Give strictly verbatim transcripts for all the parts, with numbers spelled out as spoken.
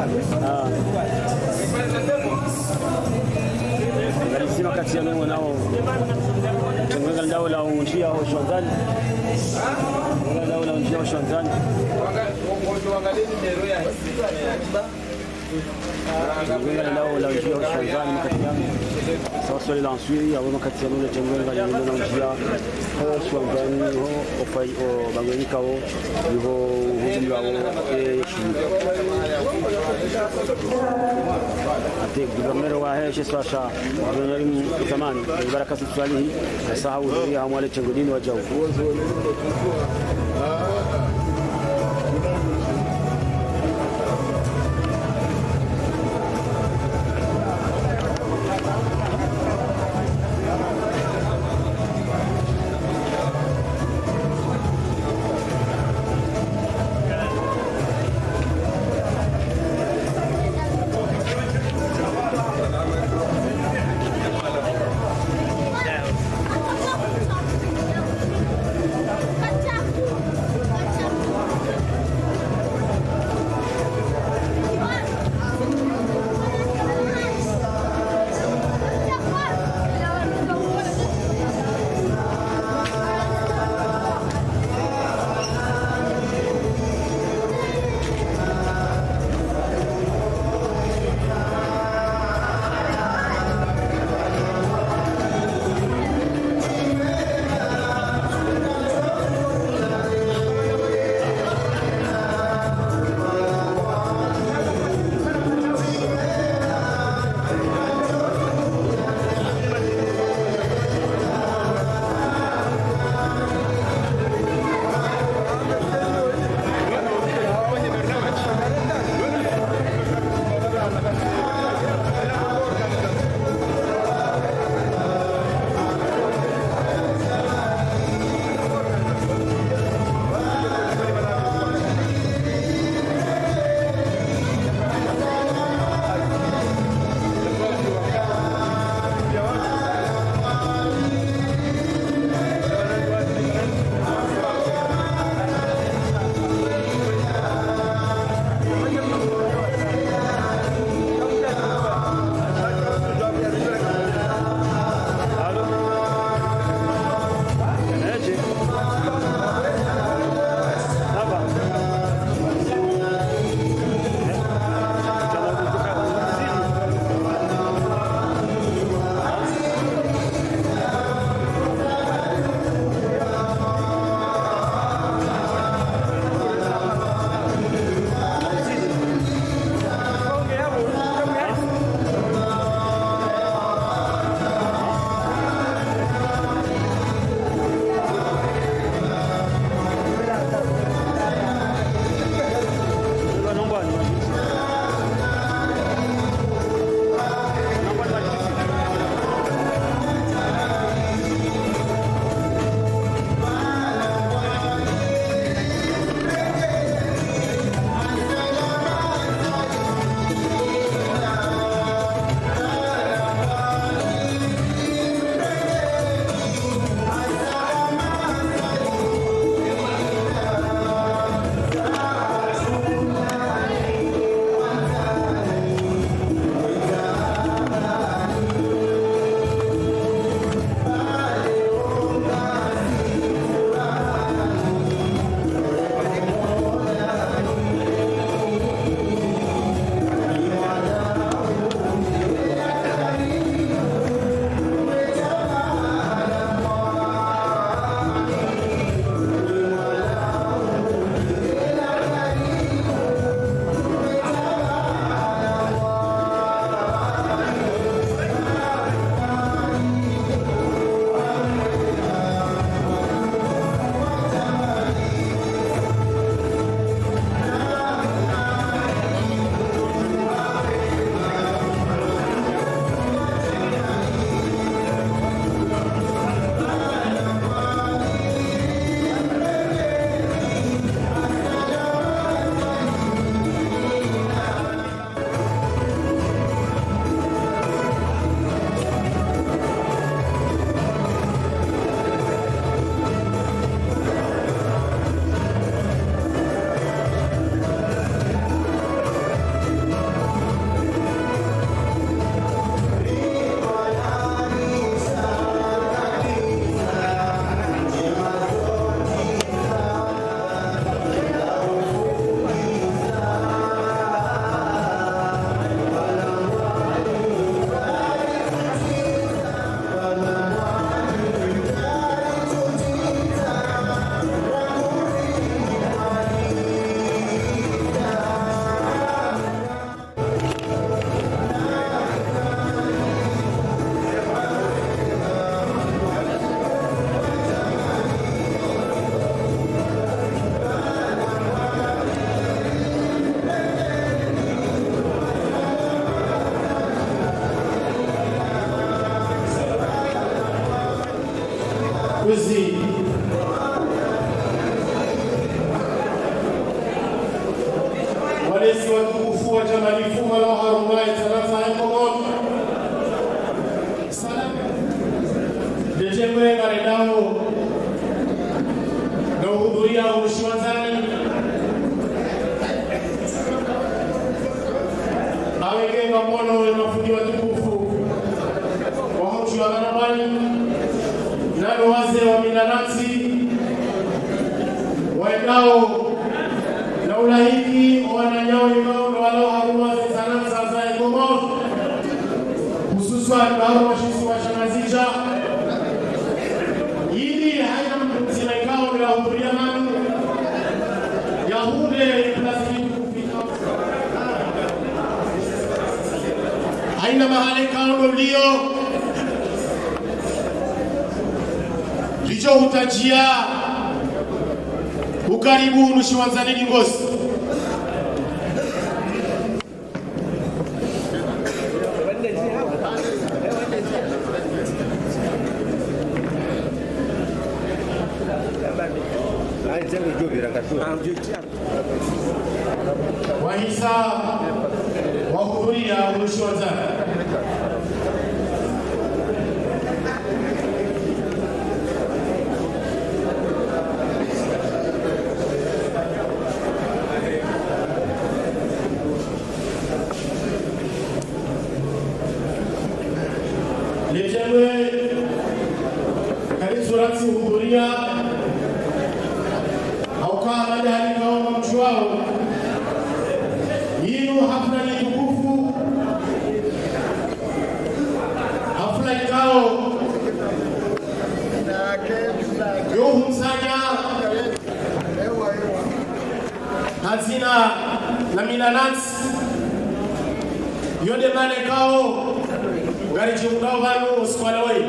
Ah. Alisema kati ya mimi nao tengeneza ndao la unjia au shwanzani. Ndao la unjia au shwanzani. Tengeneza ndao la unjia au shwanzani kati yangu. Sawa swali la nsuri au kati ya mimi tengeneza ndao la unjia au shwanzani ho ofai o bangwenika ho ho humla ho e shi. Ate guvernero wa heshe swasha guvernero zamani baraka swali sahau ya hamwale changudini wa jau. awegenga mkono na mafundi watukufu wa hochi wa Ganamani nalo wazee wa Minanati waendao na ulahiki wananyao imao walao haruma zisananza za ikomo hususwa kwa washisi wa shanazija ili haina mzinaikao ya huduria manu yahude plasiki kufika haina mahali kao ndio licho utajia ukaribu nushiwanzani Ngozi wahisa wahudhuria nushiwanzani Surati hudhuria haukaa madani kaoma mchuao yinu hafla ni tukufu hafla ikao yuhu msanya hazina na Minanati yonde mane kao gari chumudao vanu uskwalawai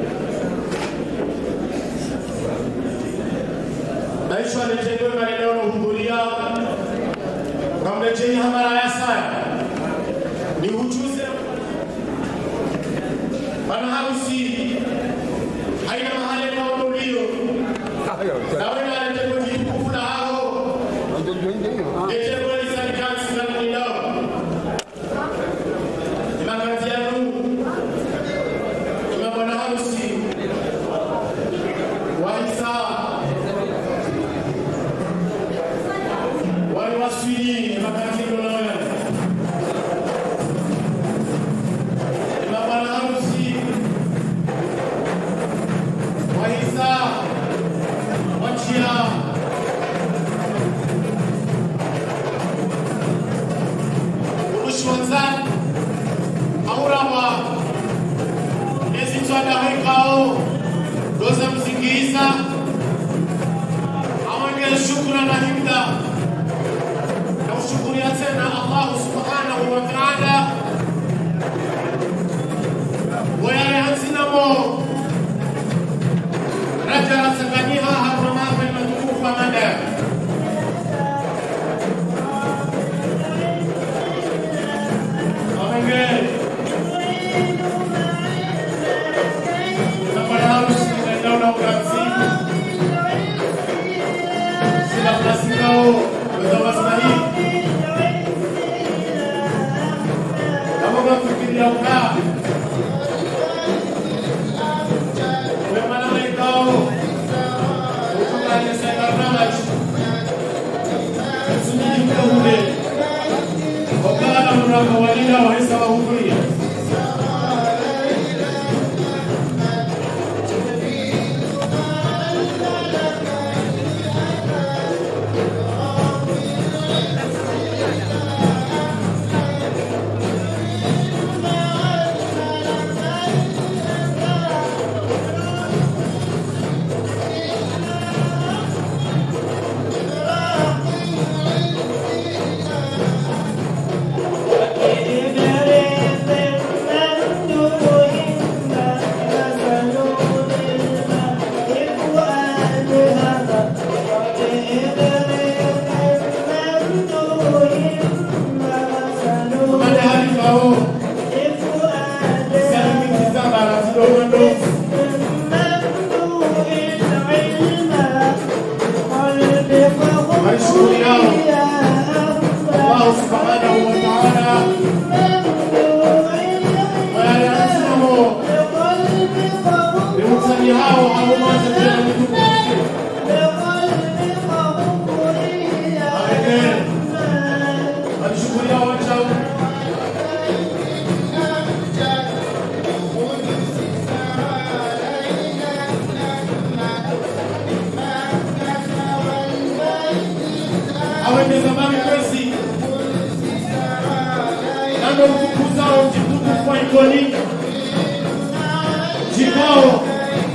Naishwa lejengo maeneo na hudhuria kwa mlejeni hamara ya saya ni ujuzi bana harusi haina mahali kwa ulio na wena lejengo jitukufu na hao lejengo ni sanikansi na nilao imakati yanu ima bana harusi wahisa Waswidi makati konoya Imamana harusi wahisa wachia urushwanzani aurama ezitwada wekao doza mzingiza awangele shukra na himda شكرا سيدنا الله سبحانه وتعالى ويا يحسنمو رجل سبنيها هرما في المدفوف مدى أمين نقول هارس لأنه نوكاتي سيلا بلاسيكو بدواسنائي Fikiria ukaa wemana wekao ukunganya sayanamaji sunijike ule wakala mraka walila wahisa wahuduria kumtukuza mtukufu wa ikoni jikao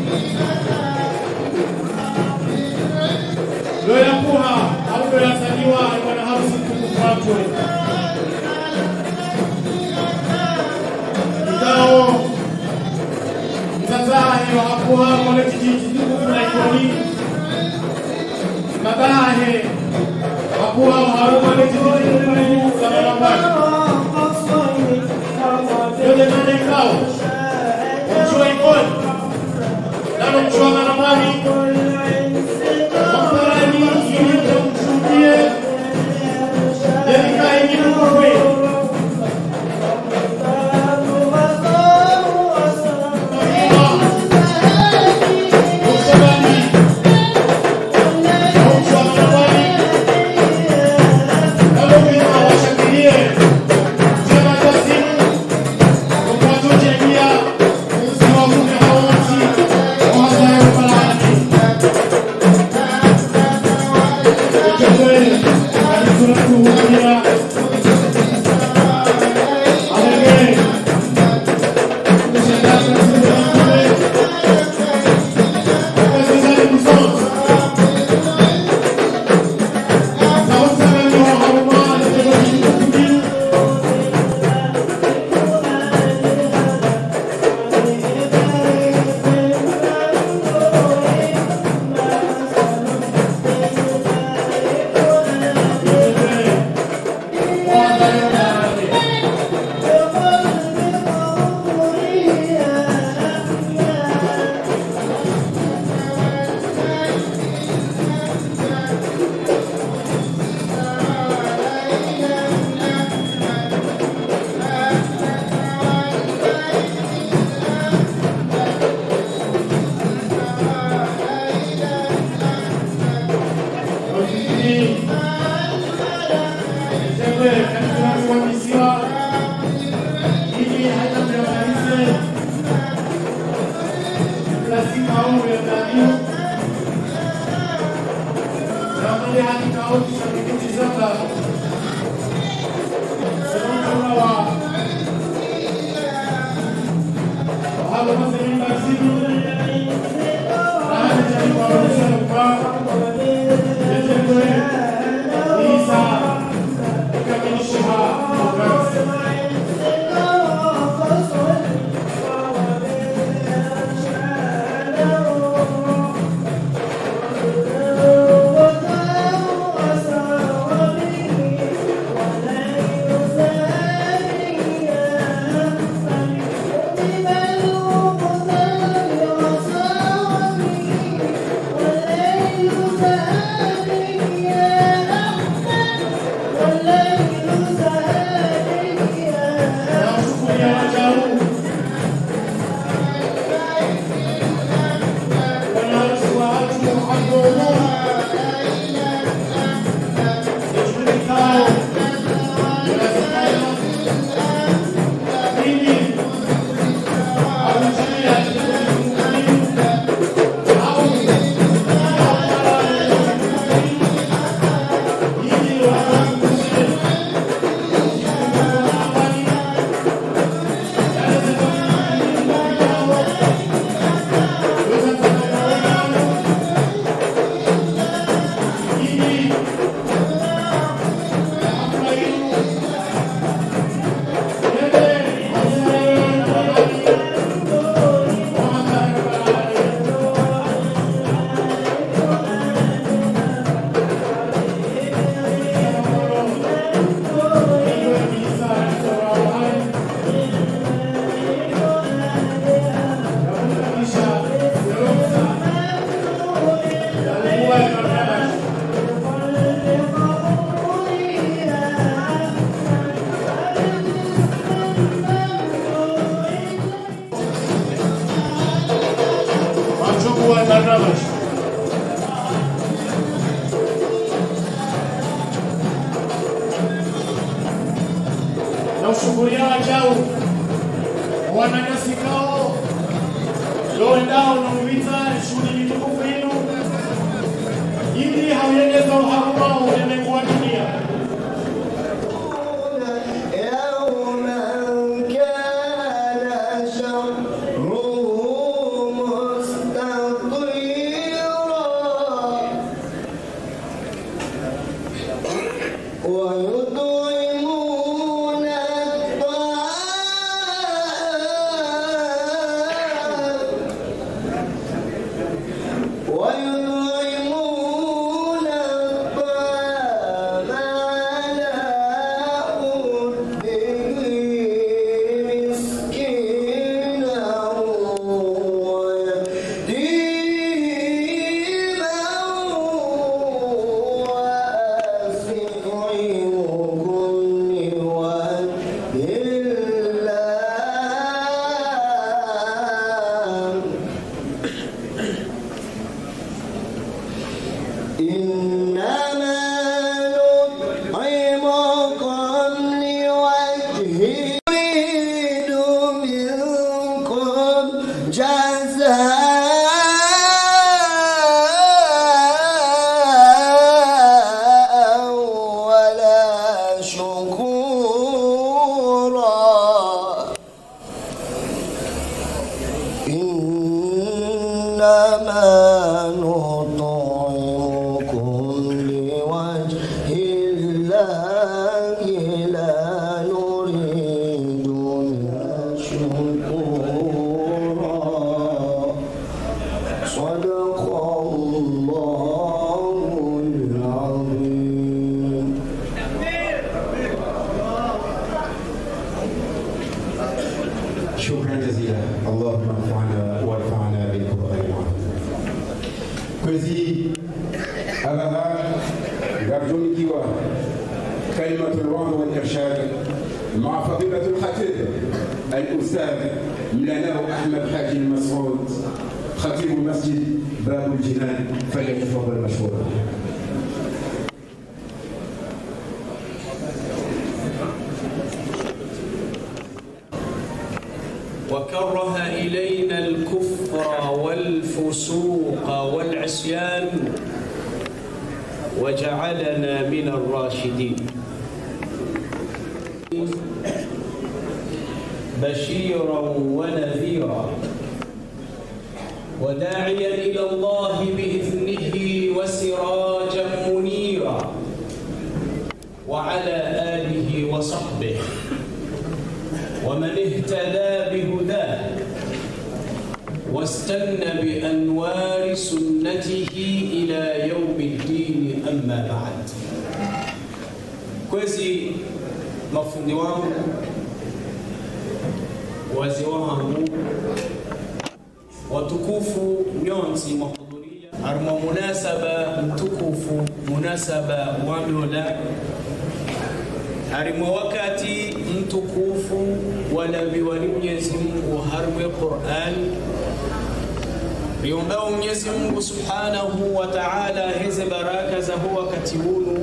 loya kuha au loya saniwa wana harusi mtukufu watu jikao mtazahi wa hakuha mwale kijiji mtukufu na ikoni madahe hakuha wa haruma le kijiji mtukufu na marambani yote nane kao mchua ikoni nano mchua marambani makarani ili kumshuhudie yelika ingi mkwe na ushuhuria wajao wananyasi kao loendao na uvita shughuli mitukufu hinu ili hauendeza uharuma ulimwengu wa dunia. نطعمكم لوجه الله لا نريد منكم شكورا صدق الله العظيم. شكرا جزيلا. اللهم انفعنا وارفعنا بالقرآن العظيم. كوزي أبها يرجون كيوا كلمة الوعظ والإرشاد مع فضيلة الخطيب الأستاذ مولانا أحمد حاج المسعود خطيب المسجد باب الجنان فليتفضل مشكورا. وكره إلينا الكفر والفسوق والعصيان وجعلنا من الراشدين بشيرا ونذيرا وداعيا إلى الله بإذنه وسراجا منيرا وعلى آله وصحبه ومن اهتدى بهداه واستنى بأنوار سنته إلى يوم الدين. أما بعد. كوزي mafundi wangu, wazee wangu watukufu nyonsi mahudhuria arma munasaba mtukufu munasaba wadola harimo wakati mtukufu wala biwali Mwenyezi Mungu harwe Qur'an riombao Mwenyezi Mungu Subhanahu wa Ta'ala hizi baraka za huwa wakati huu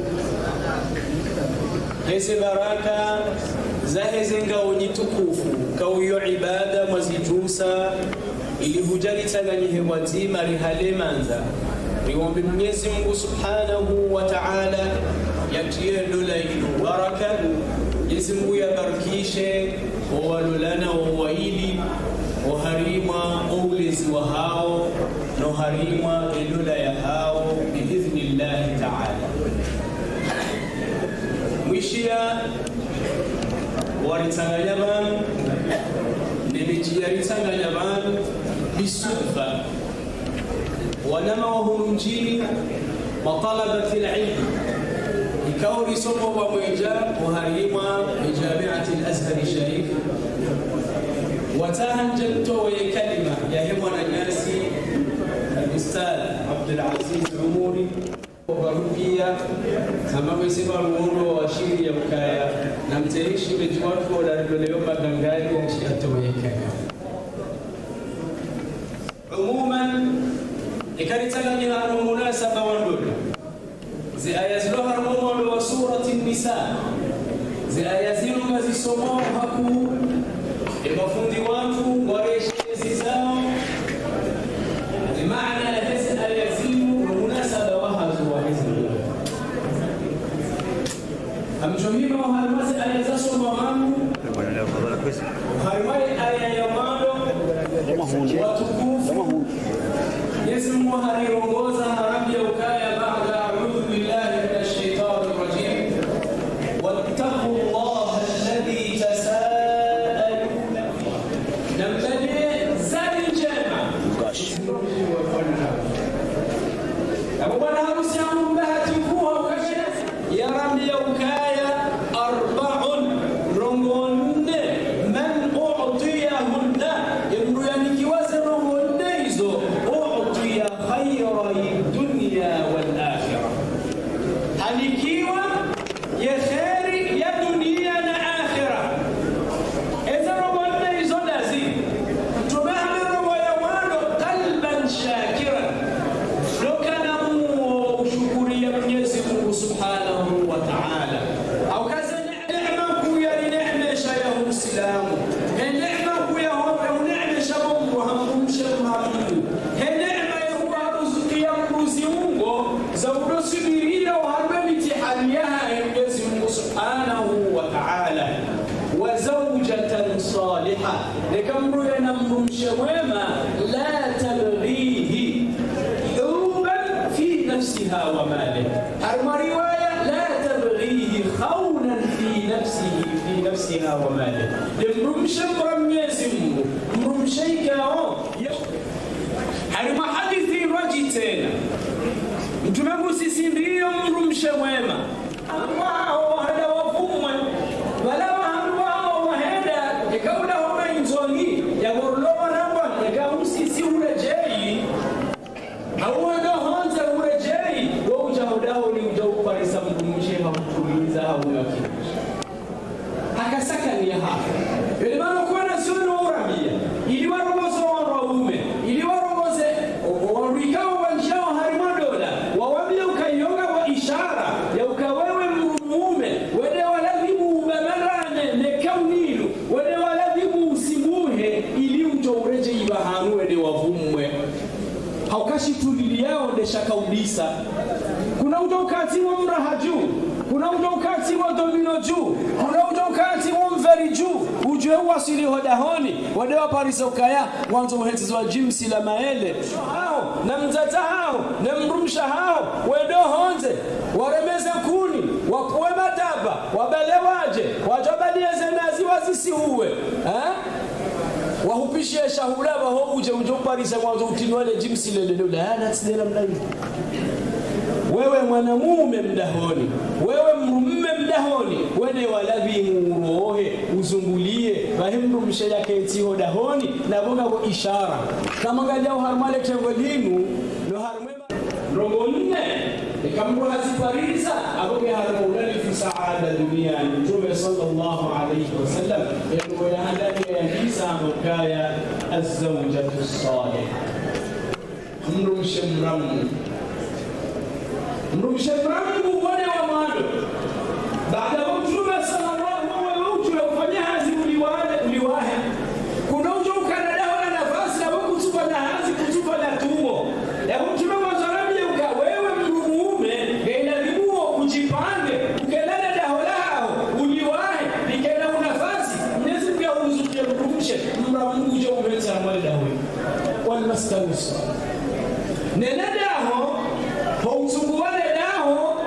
hizi baraka za hizi ngao nyitukufu kauyo ibada mazijusa ili hujali tangani hewa nzima rihalemanza riombe Mwenyezi Mungu Subhanahu wa Ta'ala yatie dola ilo baraka Mwenyezi Mungu yabarikishe walolana wawaili waharima ulezi wa hao no harima dola ya hao biidhnillah Ta'ala. Mwishia waritanganya banu nimejia ritanganya banu bisufa wanama wahurunjini matalabati al-ilm ikauri somo wa mweja muharima bijamiati al-Azhar al-Sharif watahanjalto wa kalima ya hemwa na nyasi al-Ustadh Abdul Aziz Umuri Barupia samawe sema ruondo wa shiri ya mkaya na mterishi betuwako la leo magangari ya shiato yekaya umuman ikaritanganya na munasaba wandola zi aya zilo harmono wa surati an-nisa zi aya zilo mazisomo haku mafundi watu wareshi zao maana hizi aya zilo munasaba amjomima wa halmazi aya za somo wangu harimai aya ya mando watukufu Yesu Mungu haliongoza haramu ya ukaya baada a'udhu billahi minash shaitani rajim wattaqullaha alladhi tasaaluna namtani zali njema Abu bwana harusi yangu mbahati kuwa ukashia ya rambi ya ukaya arba'un rongonde man u'tiyahunna imru yanikiwaze rongonde hizo u'tiya khayra dunya wal akhirah hanikiwa ya khairi ya dunia na akhirah hizo rongonde hizo lazima tumehamiru wa yawano qalban shakiran lokana ushukuri ya Mwenyezi Mungu Subhanahu wa Ta'ala au kaza neema kuya ni neema shayahu Islamu he neema kuya hope neema shabu hamkumsha Muhammad he neema ya kuruzuki ya kuruzi Mungu za udosubiria wa harbe mitihani ya Mwenyezi Mungu Subhanahu wa Ta'ala wa zawjatan salihah nikamru yanamrumsha wema la tabghihi نفسها وماله. هرما رواية لا تبغيه خونا في نفسه في نفسها وماله. لمرمش مرميزم مرمشيكا هرما حديثي رجتنا mtume sisi ndio mrumshe wema ambao hada wafumwe wala wao waheda ikaula homa inzoni ya gorloba namba ikamu sisi urejei au ndo honza urejei wao ujao ni ujao parisa mrumshe hakutuliza au yake akasaka ni hapa ile maana kwa na sio uramia ili warongozo waume ili warongoze warikao wanjao harimadola wawambie ukayonga wa ishara ya ukawewe mume wede waladhibu ubamarane nekaunilu wede waladhibu usimuhe ili utoreje ibahanu wede wavumwe haukashi tulili yao ndesha kaudisa kuna utokati wa mraha juu kuna utokati wa domino juu kuna utokati wa mveri juu ujue wasili hodahoni wade wa parisa ukaya wanzo uhetizi wa jimsi la maele hao na mzata hao na mrumsha hao wedo honze waremeze kuni wapoe mataba wabelewaje wajabalieze nazi wazisi uwe eh? Wahupishie shahula waho uje uje parisa wanzo utinwele jimsi lelele la natsidela mlayi wewe mwanamume mdahoni wewe mume mdahoni wede walabi murohe uzungulie bahimru mshela keti hodahoni na bonga go ishara kama ngajao harmale tengolinu no harmema rongo nne ikamro haziparisa aboke harmulani fi saada dunia mtume sallallahu alayhi wasallam ndio yahadani ya hisa mkaya az-zawjatu as-salih mru mshemramu mrumshe Ibrahimu wale wa mado baada ya mtume sallallahu alaihi wasallam kufanya hazi uliwale uliwahe kuna ujo Canada wala nafasi na kutupa na hazi kutupa na tumo ya mtume mwanzarabi uka wewe mrume gaina libuo kujipange ukelele daholao uliwahe nikenda nafasi mnezi pia uzukie mrumshe mramu ujo umeleta mali dawe wal mastanus nenda daho Housunguane nao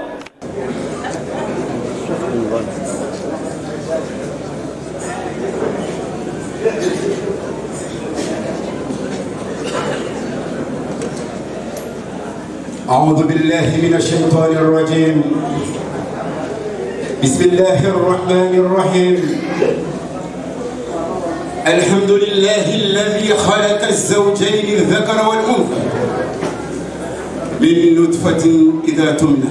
أعوذ بالله من الشيطان الرجيم بسم الله الرحمن الرحيم الحمد لله الذي خلق الزوجين الذكر والأنثى من نطفة إذا تمنى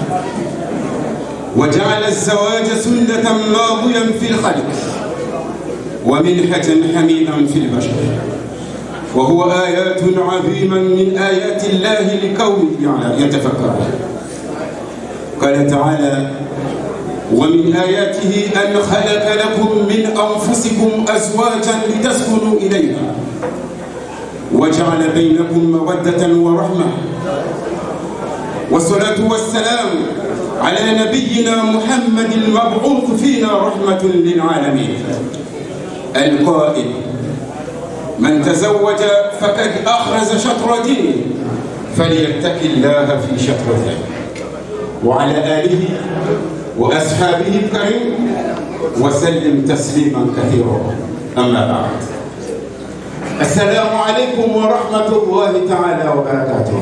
وجعل الزواج سنة ماضيا في الخلق ومنحة حميدا في البشر وهو آيات عظيمة من آيات الله لقوم يتفكرون قال تعالى ومن آياته أن خلق لكم من أنفسكم أزواجا لتسكنوا إليها وجعل بينكم مودة ورحمة والصلاة والسلام على نبينا محمد المبعوث فينا رحمة للعالمين القائل من تزوج فقد أخرج شطر دينه فليتق الله في شطرته وعلى آله وأصحابه الكريم وسلم تسليما كثيرا أما بعد السلام عليكم ورحمة الله تعالى وبركاته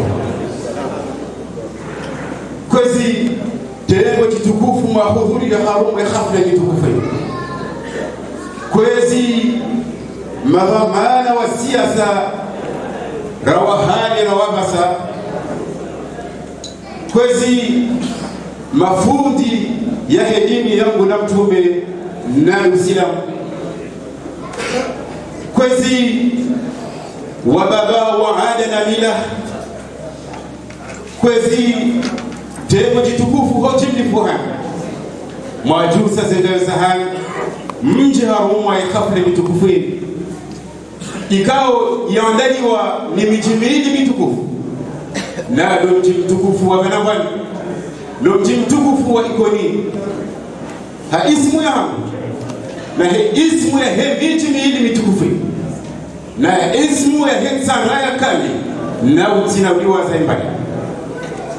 كوزي تلقوا جتكوف mahudhuri ya harumu ya hafla jitukufu kwezi madhamana wa siasa rawahani rawabasa kwezi mafundi ya hedini yangu na mtume na Uislamu kwezi wa baba wa ada na mila kwezi temo jitukufu hoji mlifuha majusa zende sahan mji haruma ikafle mitukufu ikao yaandaliwa ni miji miwili mitukufu na ndo mji mtukufu wa Benabani ndo mji mtukufu wa Ikoni ha ismu yangu na he ismu ya he miji miwili mitukufu na ismu ya he sanaya kali na utina uliwa zaimbani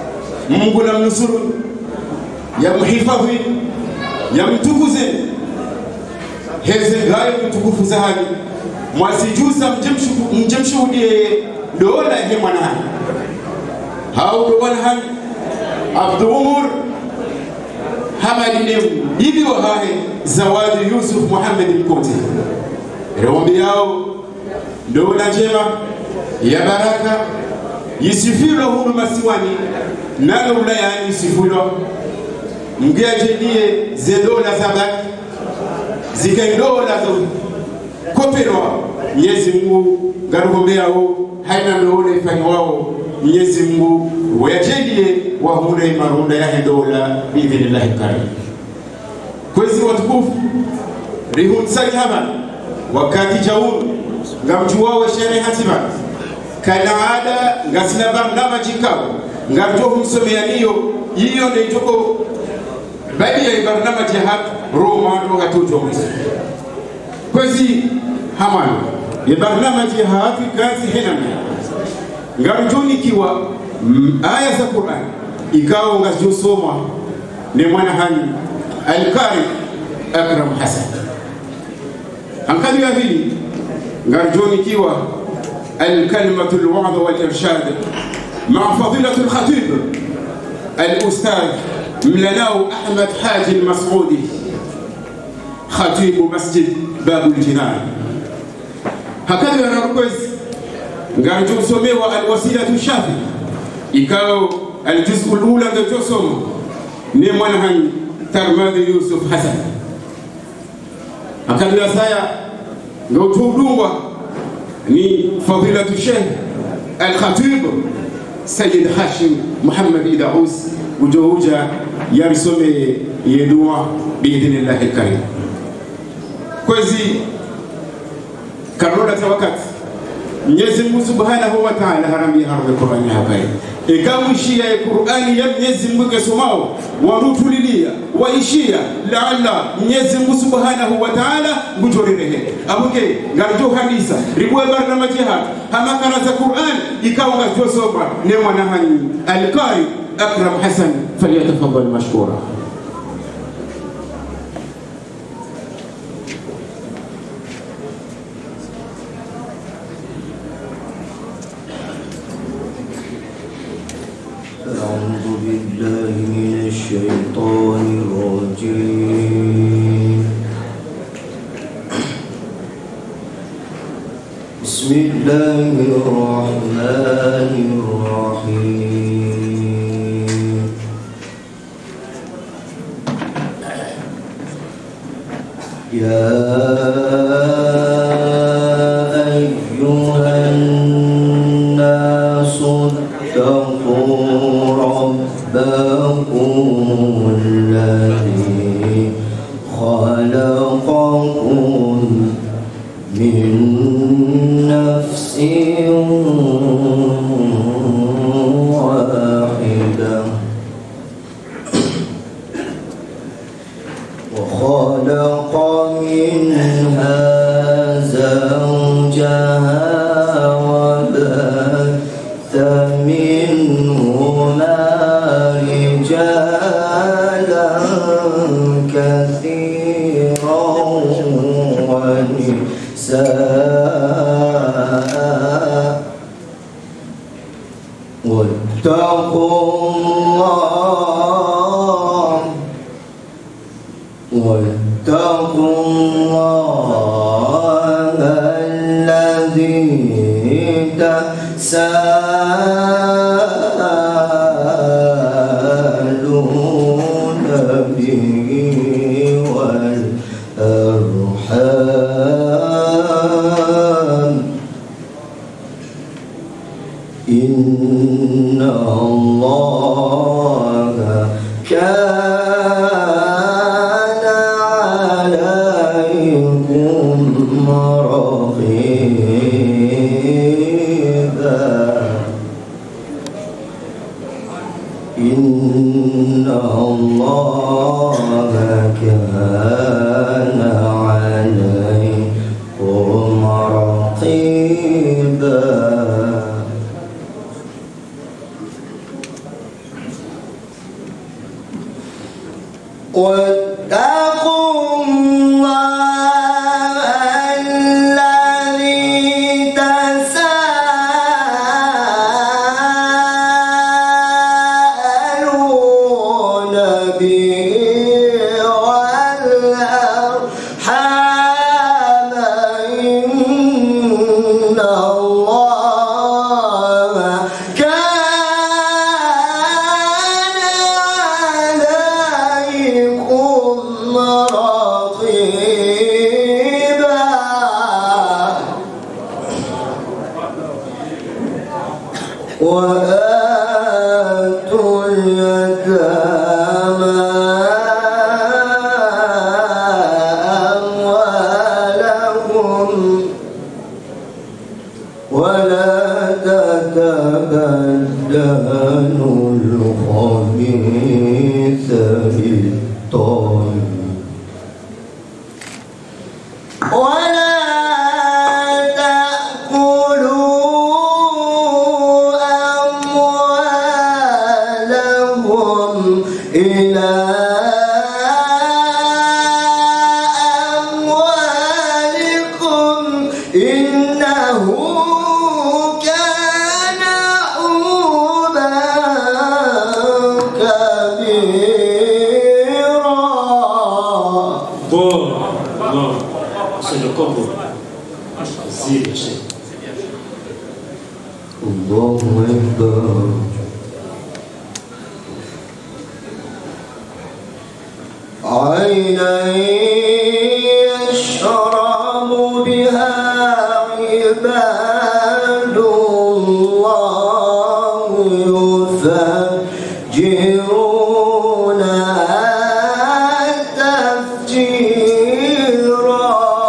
Mungu na mnusuru, ya mhifadhi, ya mtukuze heze gayo mtukufu zahani mwasijuza mjemshuhudie dola he mwanahani hau do wanahani Abdu Umar Hamadi Nemu hivi wahahe Zawadi Yusuf Muhammad Mkote rewambi yao dola njema ya baraka yisifilo hulu masiwani nalo ulayani yisifilo mgeajedie ze dola za baki zike dola za kopelwa Mwenyezi Mungu garugombeyao haina ndoole ifanywao Mwenyezi Mungu wayajedie wahule marunda ya dola biidhnillahi karim. Kwezi watukufu rihumsani haba wakati jaunu ngamjuwawe sherehe hatiba kanaada ngasina barnama jikao ngamjo humsomea niyo iyo ndeitoko badi ya barnama jihad Roma ndo hatujo mwisi kwezi hamano ya barnama jihad kazi henami ngamjoni kiwa aya za Qur'an ikawa ngazjo soma ni mwana hani Al-Qari Akram Hassan hankali ya hili ngamjoni kiwa الكلمة الوعظ والإرشاد مع فضيلة الخطيب الأستاذ ملناو أحمد حاج المسعودي خطيب مسجد باب الجنان هكذا نركز نرجو سميوا الوسيلة الشافي إكاو الجزء الأولى نرجو سمو نيمانهن ترمذ يوسف حسن هكذا سايا نرجو دوا ni fadilatu Sheikh Al-Khatib Sayyid Hashim Muhammad Idaus ujohuja yarisome yedua biidhnillahi karim kwezi karoda tawakati Mwenyezi Mungu Subhanahu wa Ta'ala harami harbe Qur'ani hapai ikamwishia Qur'ani ya Mwenyezi Mungu kesomao warutulilia waishia laalla Mwenyezi Mungu Subhanahu wa Ta'ala ngujorirehe abuke ngarjo hadisa ribwe barnama jihad hamakana za Qur'an ikawa ngajyo soba ne mwanahani Al-Qari Akram Hassan falyatafaddal mashkura. أعوذ بالله من الشيطان الرجيم بسم الله الرحمن الرحيم يا أيها الناس اتقوا ربكم الذي خلقكم من نفس واحدة وخلق منها زوجها وبث منهما رجالا كثيرا ونساء واتقوا الله واتقوا الله الذي تساءلون به والأرحام إن الله كان عليكم رقيبا إن الله كان عليكم رقيبا وآتوا اليتامى أموالهم ولا تتبدلوا الخبيث بالطيب ولا تأكلوا أموالهم إلى أموالكم إنه كان حوبا كبيرا. Bon, bon, c'est le Congo. Zil, c'est. الله أكبر. عينا يشرب بها عباد الله يفجرونها تفجيرا.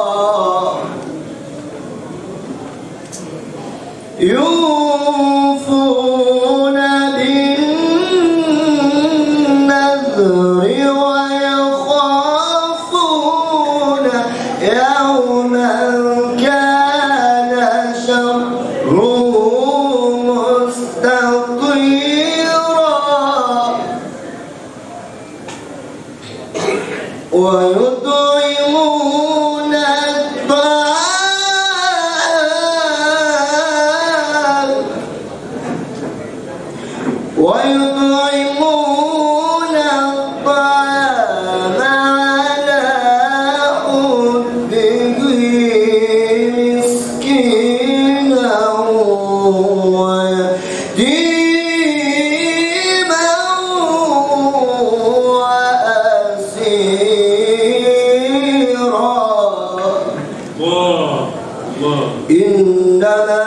يوفون بالنذر ويخافون يوما كان شره مستطيرا. ويطعمون الطعام ويطعمون الطعام على حبه مسكينا ويتيما وأسيرا. Bon, bon. إنما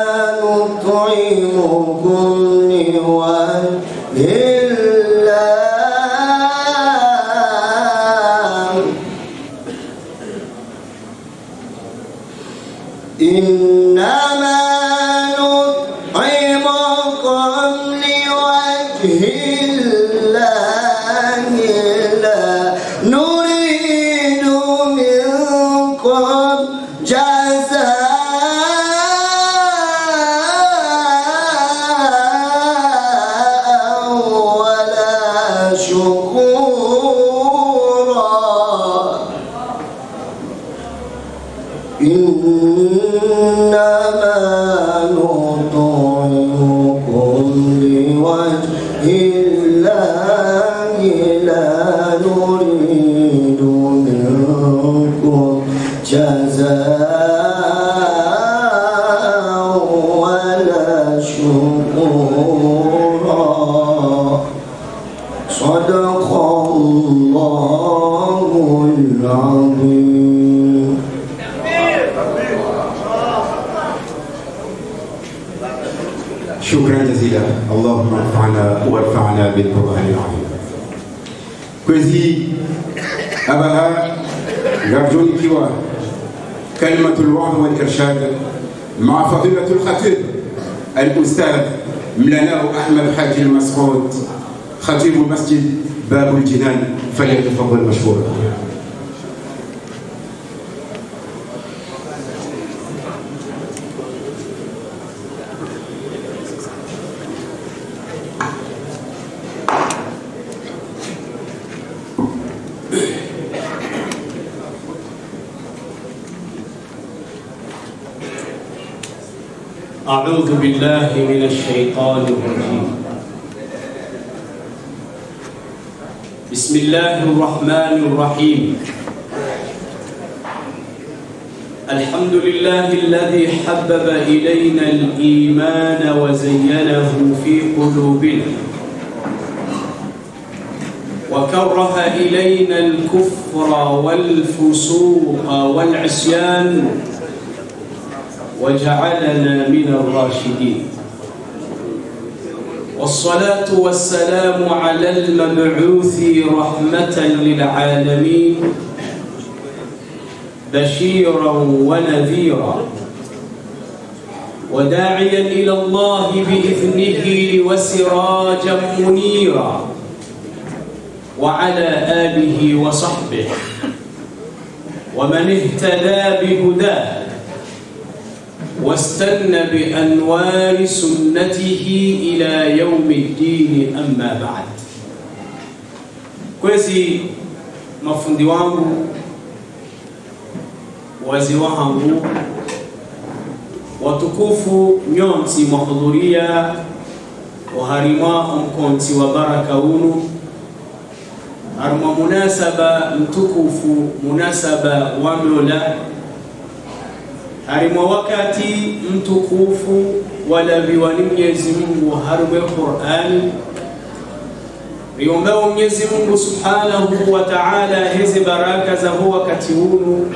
نطعمكم لوجه الله إنما نطعمكم لوجه الله لا نريد منكم جزاء ولا شكورا. إنما نطعمكم لوجه الله لا نريد منكم جزاء ولا شكورا. صدق الله العظيم. شكرا جزيلا. اللهم انفعنا وارفعنا بالقرآن العظيم. كوزي أبها يرجوني كوا كلمة الوعظ والإرشاد مع فضيلة الخطيب الأستاذ ملاناه أحمد حاج المسعود خطيب المسجد باب الجنان، فليتفضل مشكورا. أعوذ بالله من الشيطان الرجيم. بسم الله الرحمن الرحيم. الحمد لله الذي حبب إلينا الإيمان وزينه في قلوبنا وكره إلينا الكفر والفسوق والعصيان وجعلنا من الراشدين. والصلاة والسلام على المبعوث رحمة للعالمين بشيرا ونذيرا وداعيا إلى الله بإذنه وسراجا منيرا وعلى آله وصحبه ومن اهتدى بهداه واستنى بأنوار سنته إلى يوم الدين. أما بعد. كويسي mafundi wangu, wazee wangu watukufu, nyonsi mahudhuria waharima mkonti wa baraka unu harma munasaba mtukufu, munasaba wamlola harima wakati mtukufu wala biwani Mwenyezi Mungu harwe Qur'ani. Riomba Mwenyezi Mungu Subhanahu wa Ta'ala hizi baraka za huwa wakati unu,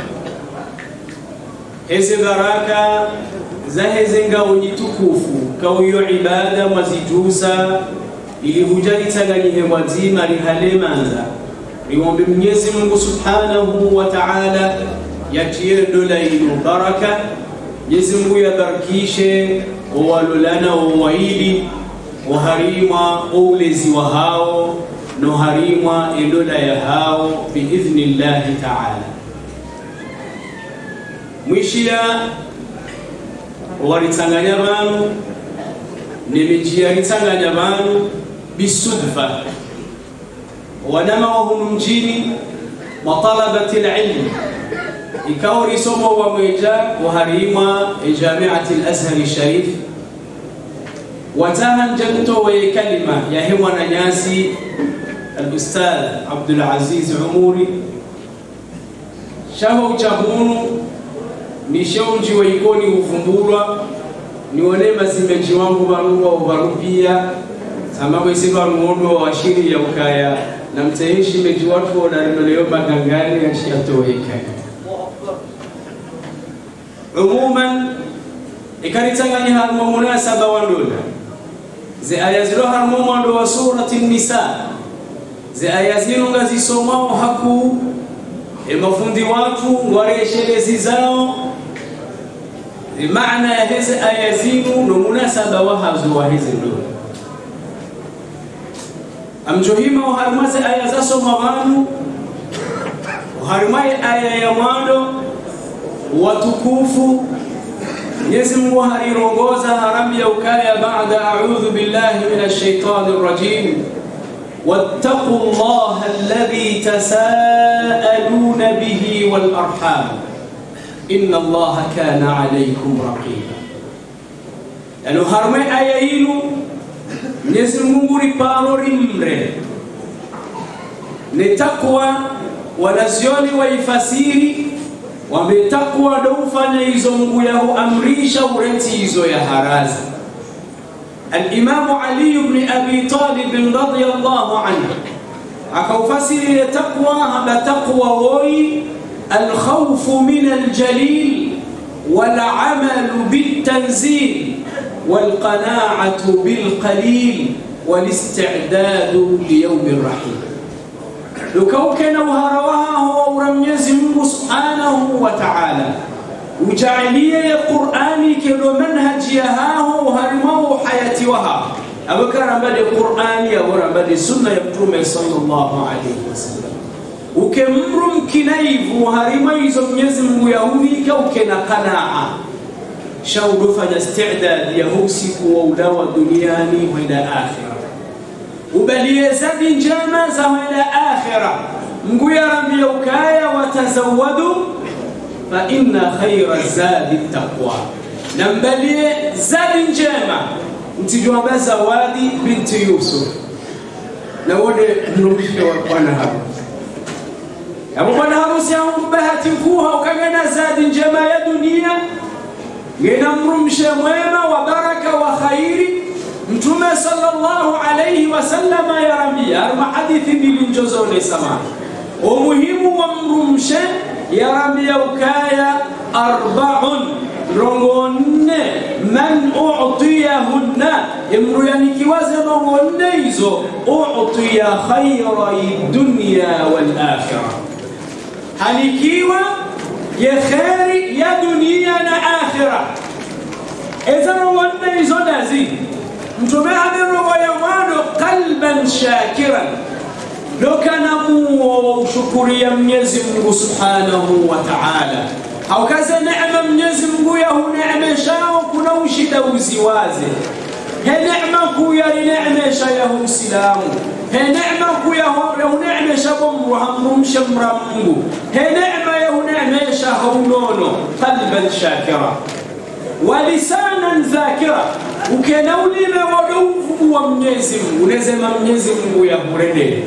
hizi baraka za hizi ngao jitukufu kwa hiyo ibada mazijusa ili hujali taganihe wazima lihalemanza. Riombe Mwenyezi Mungu Subhanahu wa Ta'ala yatie dola ilo baraka. Mwenyezi Mungu yabarikishe walolana waili waharima ulezi wa hao no harima ilola ya hao biidhnillahi ta'ala. Mwishia walitanganya banu nimejia litanganya banu bisudfa wanama wahum mjini matalabati alilm ikauri somo wa mweja waharima jamiati al-Azhar al-Sharif watahan janto wa kalima ya hewa na nyasi al-Ustadh Abdul Aziz Umuri shaho uchahunu ni shonji wa ikoni uvumburwa nione mazimeji wangu baruwa ubarupia sababu isiba muondo wa shiri ya ukaya na mtaishi meji watu na rinoleo bagangani ya shiatoweka. Umuman ikaritangani harmo munasaba wandola zi aya zilo harmo mwando wa surati Nisa zi aya zilo ngazisomao haku e mafundi watu wareshelezi zao maana ya hizi aya zinu no munasaba wahazo wa hizi ndola amjohima uharmaze aya za soma wanu uharmaye aya ya mwando watukufu Mwenyezi Mungu harirongoza harambi ya ukaya baada a'udhu billahi minash shaitanir rajim wattaqullaha alladhi tasaaluna bihi wal arham inna Allaha kana alaykum raqiba. Yani harmaye aya hinu Mwenyezi Mungu riparo rimre ni takwa wanazioni waifasiri wametakwa dofanya hizo Mungu yao amrisha ureti hizo ya harazi. Al-Imam Ali ibn Abi Talib radhiyallahu anhu akaufasiri takwa haba takwa woi al-khawf min al-jalil wal-amal bit-tanzil والقناعة بالقليل والاستعداد ليوم الرحيل. لو كان وهروها هو Mwenyezi Mungu Subhanahu wa Ta'ala ujalie Qur'ani kilo manhaji yao harimao hayati waha abakara mbadi Qur'ani ya bora mbadi sunna ya Mtume sallallahu alayhi wasallam ukemru mkinaivu harima hizo Mwenyezi Mungu yahunika ukena qanaa shaudu fanya isti'dad ya usiku wa udawa duniani wa akhirah ubalie zadi njema za wa akhirah Mungu yarambia ukaya watazawadu fa inna khayra zadi taqwa nambalie zadi njema mtijua zawadi binti Yusuf na wale mrumshe wa bwana hapo hapo bwana harusi au bahati kuha ukagana zadi njema ya dunia ngena mrumshe mwema wa baraka wa khairi Mtume sallallahu alayhi wasallam yarambia arma hadithi bilinjozone sama umuhimu wa mrumshe yarambia ukaya arba'un rongonne man u'tiyahunna imru yanikiwaze rongonne hizo u'tiya khayra dunya wal akhirah halikiwa ya khairi ya dunia na akhirah eza rongonne hizo nazi mtume amerogo ya wado qalban shakiran lokana muushukuria Mwenyezi Mungu Subhanahu wa Ta'ala au kaza neema Mwenyezi Mungu ya neema shao kuna ushida uziwaze he neema kuya neema shao Uislamu he neema kuya neema shao Muhammad shamra Mungu he neema ya neema shao nono qalban shakira wa lisanan zakira ukena ulime wadufu wa Mwenyezi Mungu unasema Mwenyezi Mungu ya burede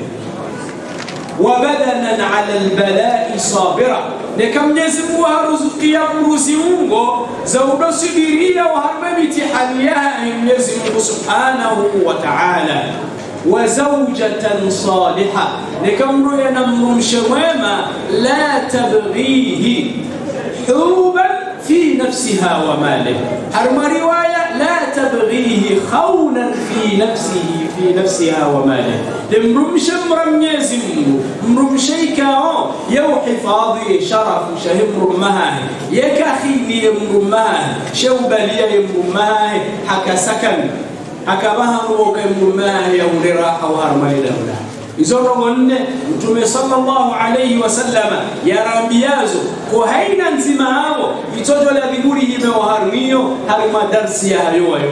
وبدنا على البلاء صابرا نكم Mwenyezi Mungu haruzukia mruziungo za udosidiria wa harba mitihaniya Mwenyezi Mungu Subhanahu wa Ta'ala wa zawjatan salihah نكم روينا mrumshe mwema la tabghihi huban في نفسها وماله هرم رواية لا تبغيه خونا في نفسه في نفسها وماله لمرمش مرميزم مرمشيكا يو حفاظي شرف شهم رمها يكاخيني يمرمها شوباليا يمرمها حكا سكن حكا بها روك يمرمها يولي راحة وهرم لدولا izorongonne Mtume sallallahu alayhi wasallam yarambiazo kwa haina nzima hao itojo la biguri hime waharmio harima darsi ya hayo wayo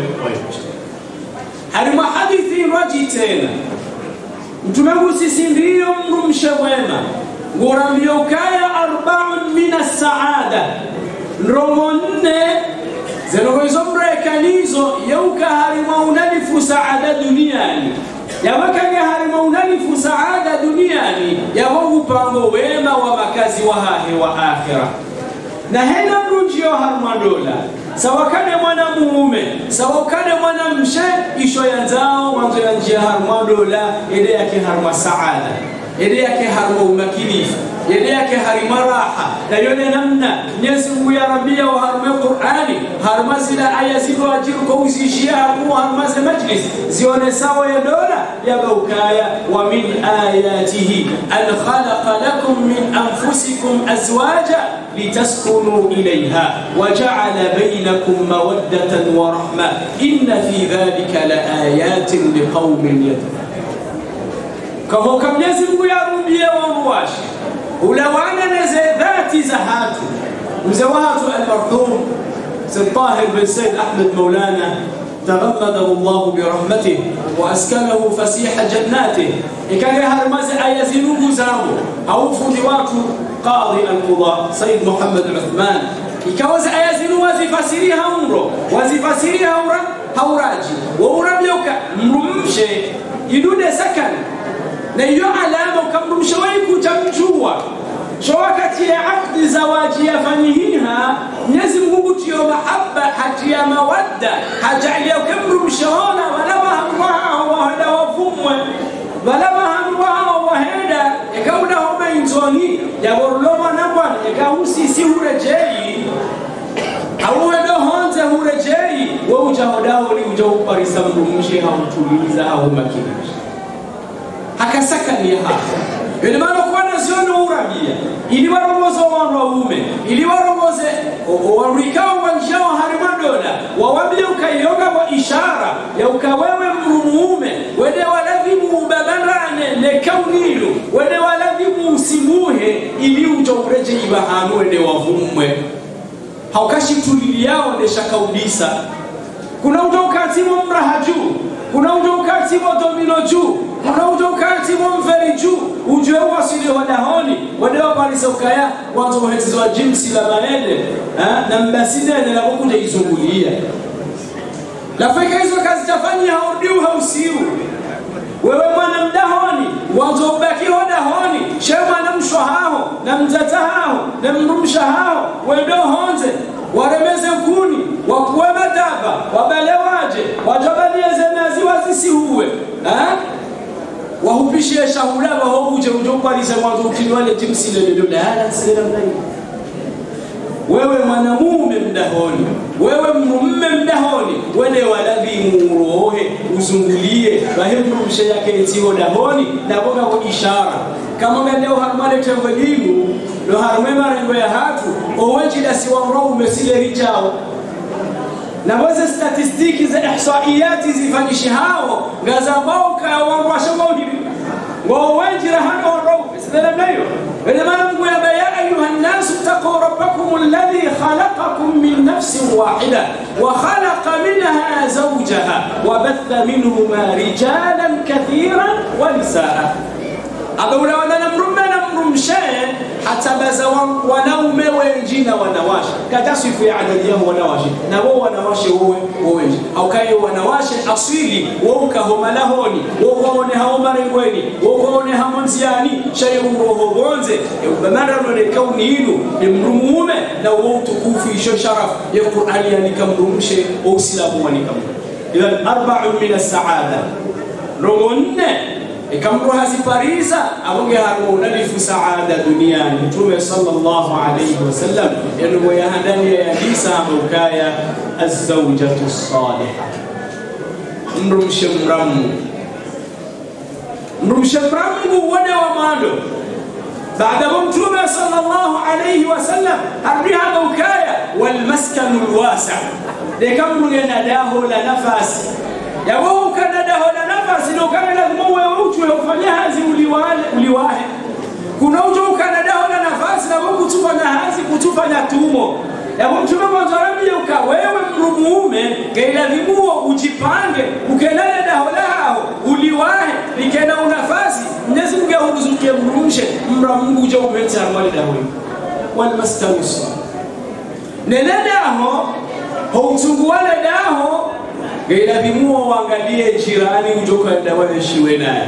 harima hadithi raji tena Mtume sisi ndio mrumshe mwema ngorambio kaya arba'un min as-sa'ada rongonne zenoizomre kanizo yauka harima unalifu saada duniani yawakaga harima unalifu saada duniani yawo upango wema wa makazi wa hahi wa akhirah na hena mrunjio harima dola sawakane mwana muume sawakane mwana mshe isho yanzao wanzo ya njia harima dola ile yake harima saada ile yake harima umakinifu ile yake harima raha na yone namna Mwenyezi Mungu ya Rabbia wa harima Qur'ani harima zila aya zilo ajiru kwa uzishia hakuwa harima za majlis zione sawa ya dola ya baukaya wa min ayatihi an khalaqa lakum min anfusikum azwaja litaskunu ilayha wa ja'ala bainakum mawaddatan wa rahma inna fi dhalika la ayatin liqaumin yatafakkarun kama kama Mwenyezi Mungu ya Rabbia wa ruwashi ولوانا نزيدات زهات مزوات المرحوم سيد طاهر بن سيد أحمد مولانا تغمده الله برحمته وأسكنه فسيح جناته إكان يهرمز أيزنوه زامو أو فدوات قاضي القضاء سيد محمد عثمان إكاوز أيزنوه وزفاسريها أمره وزفاسريها أمره هوراجي ووربيوك مرمشي يدون سكن na hiyo alama kama mshawahi kutamjua shawakati ya akdi zawaji yafanihiha Mwenyezi Mungu tio mahaba hati ya mawadda hajalia kamru mshahona wala mahamwa wa hada wafumwe wala mahamwa wa hada ikauda homa inzoni ya borloma nabwana ikahusi si urejei au ndo honze urejei wa ujahodao ni ujauparisa mrumshe hautuliza au makinisha hakasakani hapa ile maana kwa naziona urabia ili warongoze wanaume ili warongoze warikao wanjao harima dola wawabile ukayoga wa ishara ya ukawewe mrumume wede waladhimu ubabarane nekaunilu wede waladhimu usimuhe ili ujoreje ibahanu wede wavumwe haukashi tuliliao ne shakaudisa kuna utokati wa mrahaju kuna utokati wa domino juu kuna utokati wa mveri juu ujue wasili wadahoni wadewa palisokaya wanzo wahetizo wa jinsi la maende na mbasinene la kukuja izungulia lafika hizo kazi tafanya haudiu hausiu wewe mwana mdahoni wanzo ubaki hodahoni shema na mshwahao na mzatahao na mrumshahao wedo honze waremeze kuni wakuwe madaba wabalewaje wajabalieze wonsi huwe ha wahupishe shahula wa uje uje kwalisa mwanzo ukiwale jimsile ndio la sira ndani wewe mwanamume mdahoni wewe mume mdahoni wale waladhi murohe uzungulie bahemu mshe yake etiho dahoni na boga kwa ishara kama leo harmale tengelimu lo harme marengo ya hatu oweji la siwamrau mesile rijao na wazi statistiki za ihsaiyati zifanyishi hao ngazambao kawarwasha mawhidi ووجه رهان والروح استلم ليه إنما نقول يا أيها الناس اتقوا ربكم الذي خلقكم من نفس واحدة وخلق منها زوجها وبث منهما رجالا كثيرا ونساء أقول وانا نمرم نمرم شيء حتى بزوان ونوم وينجينا ونواش كتصف عدديه ونواش نو ونواش هو وينجي أو كاي ونواش أصيلي ووكهم لهوني ووكونه مريويني ووكونه منزياني شيء روحه بونزه بمرة لكونينه نمرمومه لو تكوفي شو شرف يقول علي أنك مرمش أو سلاموني كم إذا أربع من السعادة رمونه ikamro hazipariza abonge haruna lifu saada duniani mtume sallallahu alayhi wasallam yanu yahandani ya hadisa mukaya az-zawjatu salihah mrumshe mramu mrumshe mramu wana wa mando baada mtume sallallahu alayhi wasallam arbiha mukaya wal maskanu al-wasi' dekamru yanadahu la nafasi yawo kana daho la nafasi ndio kana lazima wewe uchwe ufanye hazi uliwale uliwahe kuna ujo kana daho la nafasi na wewe kutufanya hazi kutufanya tumo yawo mtume mwanzo rabia uka wewe mrumume gailazimu ujipange ukenale daho lao uliwahe likena unafasi Mwenyezi Mungu ahuzukie mrumshe mra Mungu uje umete amali daho wal mastamis nenene aho hautungu wale daho gaila bimuo waangalie jirani ujoka dawa shiwe naye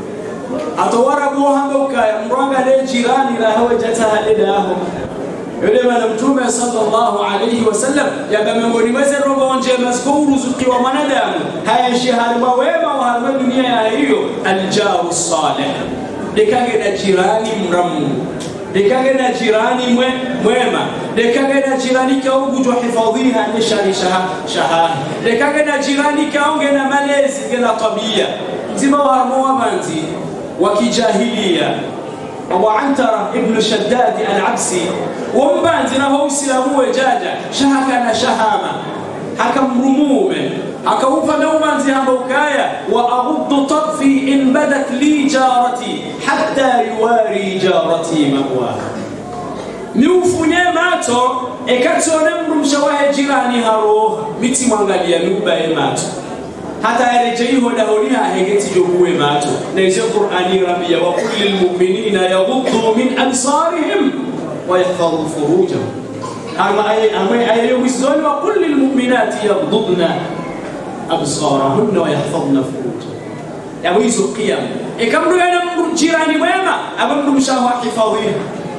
atawara muhanga ukaya mwangalie jirani la hawa jata halidaho yule bwana mtume sallallahu alayhi wasallam yakamwambia mweze roho nje maskuru zuki wa mwanadamu haya shihali wa wema wa harma dunia ya hiyo aljaru salih dekage na jirani mramu dekage na jirani mwe mwema dekage na jirani kaungujwa hifadhiha nishani shahaha dekage na jirani kaonge na malezi gela tabia mzima wa harmo wa banzi wa kijahilia Abu Antara ibn Shaddad al-Absi wambanzi na huwa Uislamu wejaja shahaka na shahama hakamrumume akaupa na umanzi hamba ukaya wa aghuddu tarfi in badat li jarati hatta yuwari jarati mahwa niufunye mato ekatone mrumshawahe jirani haroha miti mwangalia nubaye mato hata yarejeiho daholia hegeti jokuwe mato na hizo Qur'ani rabia wa kulli almu'minina yaghuddu min absarihim wa yahfazu furujahum ama ama ayo wizoni wa kulli almu'minati yaghudduna absarahun wa yahfazna furujahum ya hizo qiyam ikamru yana jirani wema abamru mshawa hifadhiha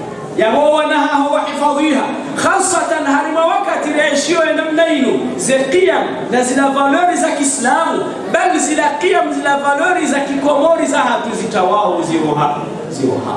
يوانا هو حفاظها خاصة هرما وقت رأيشيو ينمنينو زي قيم نزل فالوري زي إسلام بل زي قيم زي فالوري زي كوموري زي هاتو زي تواو زيوها زيوها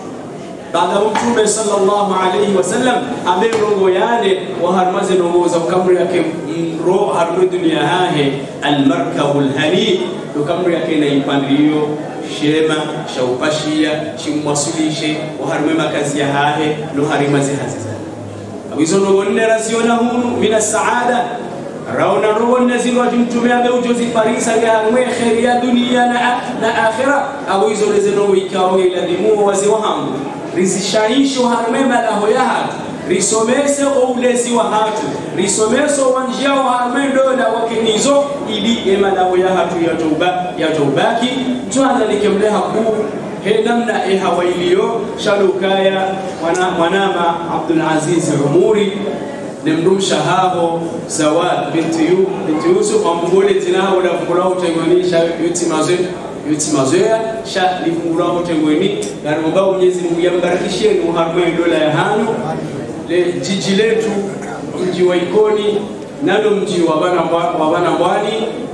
بعد مطلوب صلى الله عليه وسلم أمير رغوياني وهرمز نموز وكمر يكي رو هرم الدنيا هاي المركب الهني وكمر يكي نيبانريو shema shaupashia chimwasulishe uharime makazi ya hahe no harima zihaziza abizo no wonne rasiona hunu mina saada rauna ronne zilwa mtume abe ujozi parisa ya hamwe khair ya dunia na na akhirah abizo lezeno wikao ila dimu wazi wahamu rizishanisho harime malaho ya hatu risomese oulezi wa hatu risomeso wanjia wa harme dola wakinizo ili emalawo ya hatu ya toba ya tobaki tuanza nikemleha ku he namna e hawailio shalukaya wana mwanama Abdul Aziz Umuri nemdumsha hao Zawad binti yu binti Yusuf ambole tinaho la fukura utenganisha yuti mazoe yuti mazoea sha lifungura utengoni garomba Mwenyezi Mungu yambarakishie ni harme dola ya hanu le jiji letu mji wa Ikoni nalo mji wa bana wa bana Bwani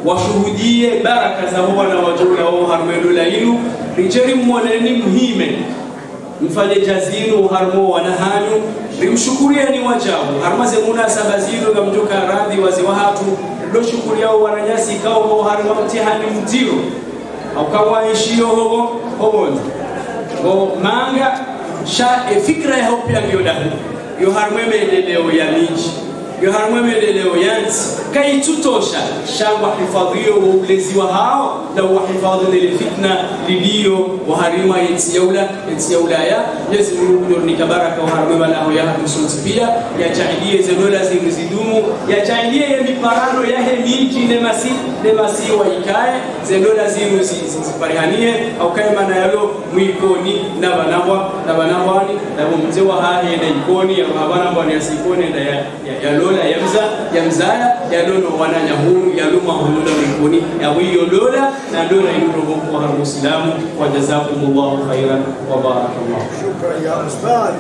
washuhudie baraka za Bwana wajula wao harmelo lainu rijeri mwanani muhime mfanye jazinu harmo wanahanu rimshukuria ni wajabu harmaze munasaba zino gamjuka radhi wazi wahatu ndo shukuria wananyasi kao harma mtihani mtiro au kawa ishio hobo hobo ngo manga sha e fikra ya hopia ngiodahu yo harmwe leo ya miji yo harmwe leo yansi kai tutosha shangwa hifadhiyo ulezi wa hao na uhifadhi ile fitna lidio wa harima yeti yaula yeti yaula ya yezi ndio ni baraka wa harma lao ya msunti pia ya jailie zelola zimuzidumu ya jailie ya miparano ya hemiji ne masi ne masi wa ikae zelola zimu ziparihanie au kai maana yalo mwikoni na banabwa na banabwani na mzee wa hahe na ikoni ya habana bwana yasikoni na ya ya lola ya mza ya mzaya ya lono wananya hunu ya luma hunu mikoni ya wiyo lola na lola yurobo kwa Muislamu wa jazakumullahu khairan wa barakallahu. Shukran ya ustad.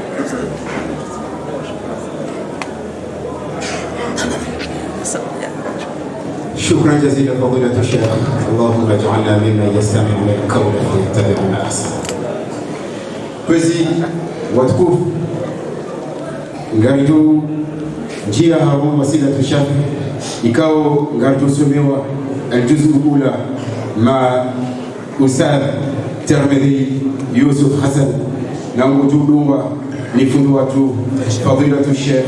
شكرا جزيلا فضيلة الشيخ اللهم اجعلنا ممن يستمعون القول فيتبعون احسنه. Kwezi watukufu ngaritu njia hapo wasila tushafi ikao ngaritu somewa aljuzu ula ma ustadh Tirmidhi Yusuf Hassan na ngujudumba ni fundu watu fadilatu Sheikh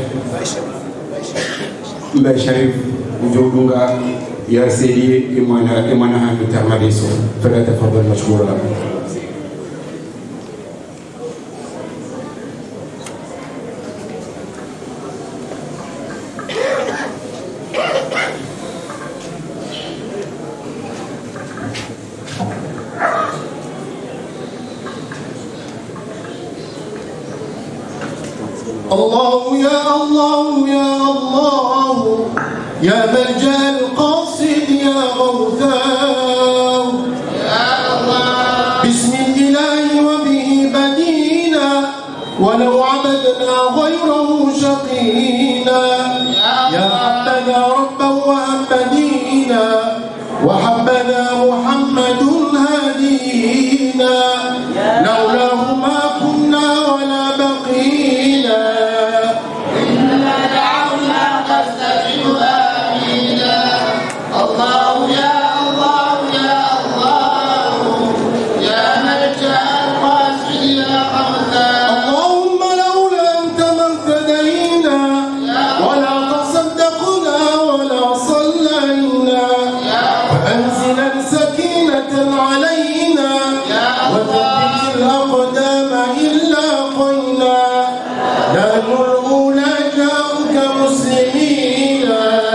Mbaye Sharif ngujudunga ya sedi imana imana hanu Tirmidhi fala tafadhal mashkura. الله يا الله يا الله يا ملجأ القاصد يا غوثاه يا الله بسم الإله وبه بدينا ولو عبدنا غيره شقينا يا حبنا ربا وحبدينا وحبنا محمد هدينا لولاه ما كنا ولا بقينا الله يا الله يا الله يا ملجأ القاصد يا غوثاه اللهم لولا أنت ما اهتدينا ولا تصدقنا ولا صلينا فأنزلا سكينة علينا وثبت الأقدام إن لاقينا نحن الأولى جاءوك مسلمين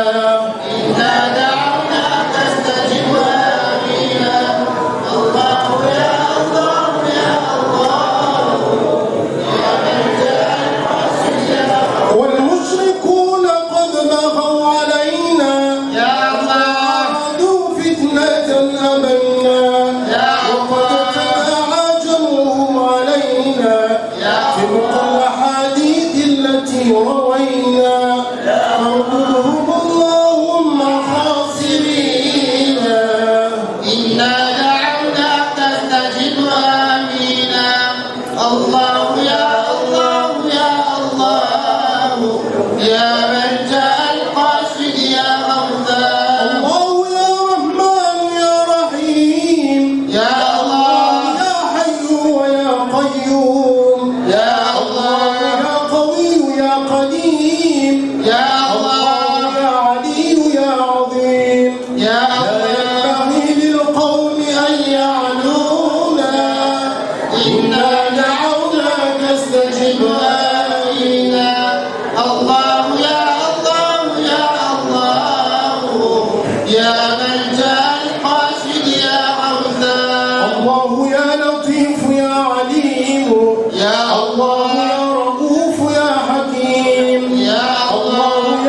روينا فانظرهم اللهم خاسرين إنا دعوناك تستجب آمينا الله يا الله يا الله يا ملجأ القاصد يا غوثاه الله يا رحمن يا رحيم يا الله يا حي ويا قيوم يا الله يا قوي يا قديم يا الله يا علي يا عظيم يا لا ينبغي للقوم أن يعلونا إنا دعوناك استجب آمنا الله يا الله يا الله يا ملجأ القاصد يا غوثاه الله يا لطيف يا عليم يا الله يا رؤوف يا حكيم يا الله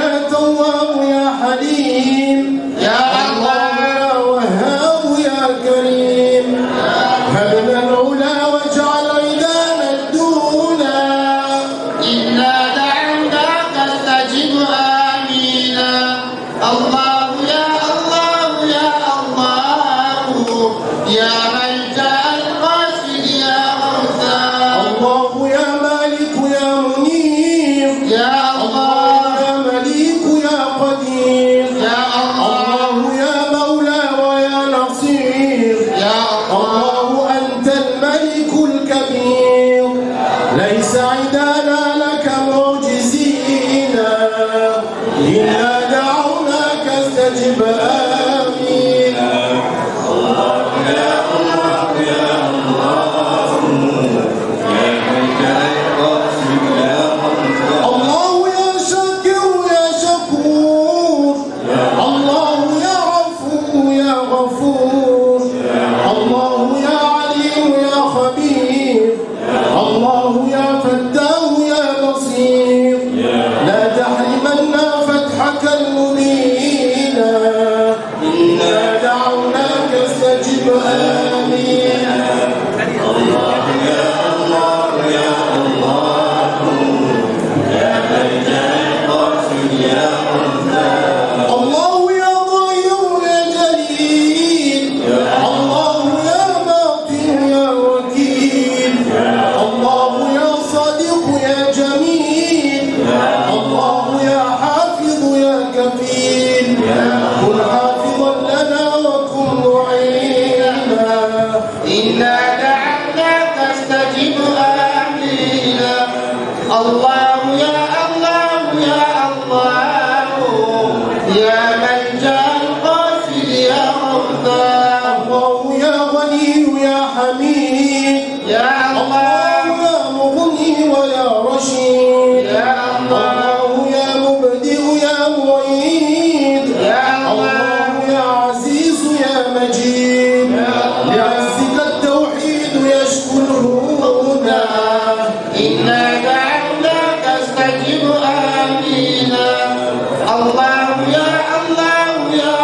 إنا دعوناك استجب آمين. الله يا الله يا الله يا ملجأ القاسم يا الله. الله يا شاكر يا شكور. الله يا عفو يا غفور. الله يا عليم يا خبير. الله يا فتاه يا بصير. لا تحرمنا فتحك المبين. إنا دعوناك استجب آمين. الله يا الله يا الله يا ملجأ القاسم يا الله. الله يا ظاهر يا جليل. الله يا باطن يا وكيل. الله يا صادق يا جميل. الله يا حافظ يا كفيل. كن حافظا لنا وكن معينا. إنا دعوناك استجب آمين. الله يا الله يا الله يا ملجأ القاسم يا غفار. الله يا غني يا حميد. يا الله يا مغني ويا رشيد. يا الله يا مبدئ يا معيد. يا الله يا عزيز يا مجيد. لعزك التوحيد يشكو الهدى. إنا دعوناك استجب آمين. الله يا الله يا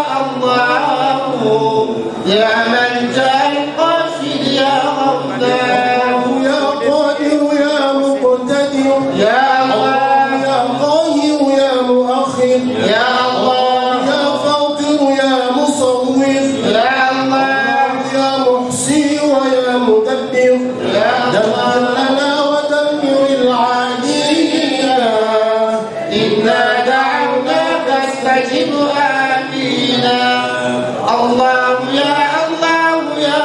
الله يا ملجأ القاسم يا غفار. يا قادر يا مقتدر. يا الله يا قاهر يا مؤخر. يا الله يا فاطر يا مصور. يا الله يا محصي ويا مدبر. دمر لنا ودمر العادين. إنا دعوناك استجب آمين. الله يا الله يا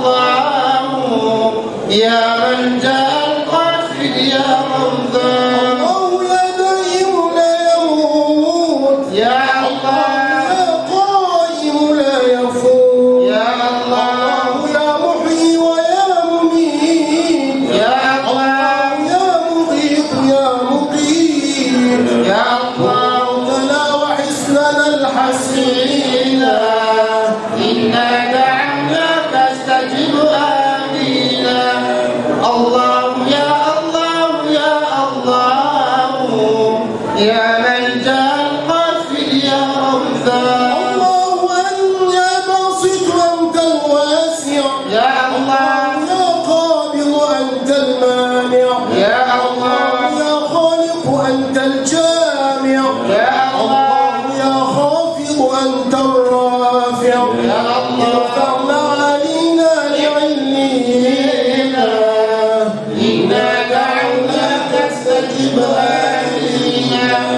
الله يا ملجأ القاسم يا غفار. الله يا دائم لا يموت. يا الله يا قائم لا يفوت. يا الله يا محيي ويا مميت. يا الله يا مغيث يا مقيم. يا الله لنا وحسننا الحسين. إنا دعوناك استجب آمين. الله يا الله يا الله يا ملجأ القاسم يا غفار. الله أنت يا باسط أنت الواسع. يا الله يا قابض أنت المانع. يا الله يا خالق أنت الجامع. يا الله يا خافض أنت الرافع. يا الله ارفعنا علينا لعلينا. إنا دعوناك استجب آمين.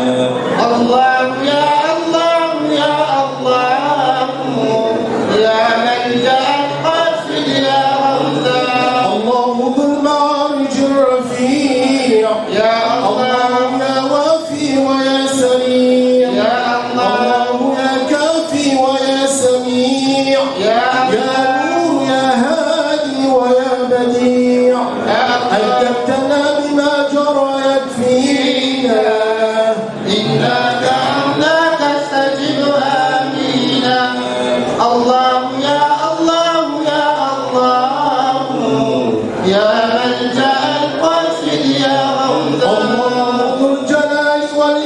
الله يا الله يا الله يا ملجأ القاسم يا غفار. الله ذو المعارج الرفيع. يا الله يا وافي ويا سميع. يا الله يا كافي ويا سميع. يا نور يا هادي ويا بديع. أدبتنا بما جرى يكفينا. إنا دعوناك استجب آمين. الله يا الله يا الله يا ملجأ القاسم يا غفار. الله ذو الجلال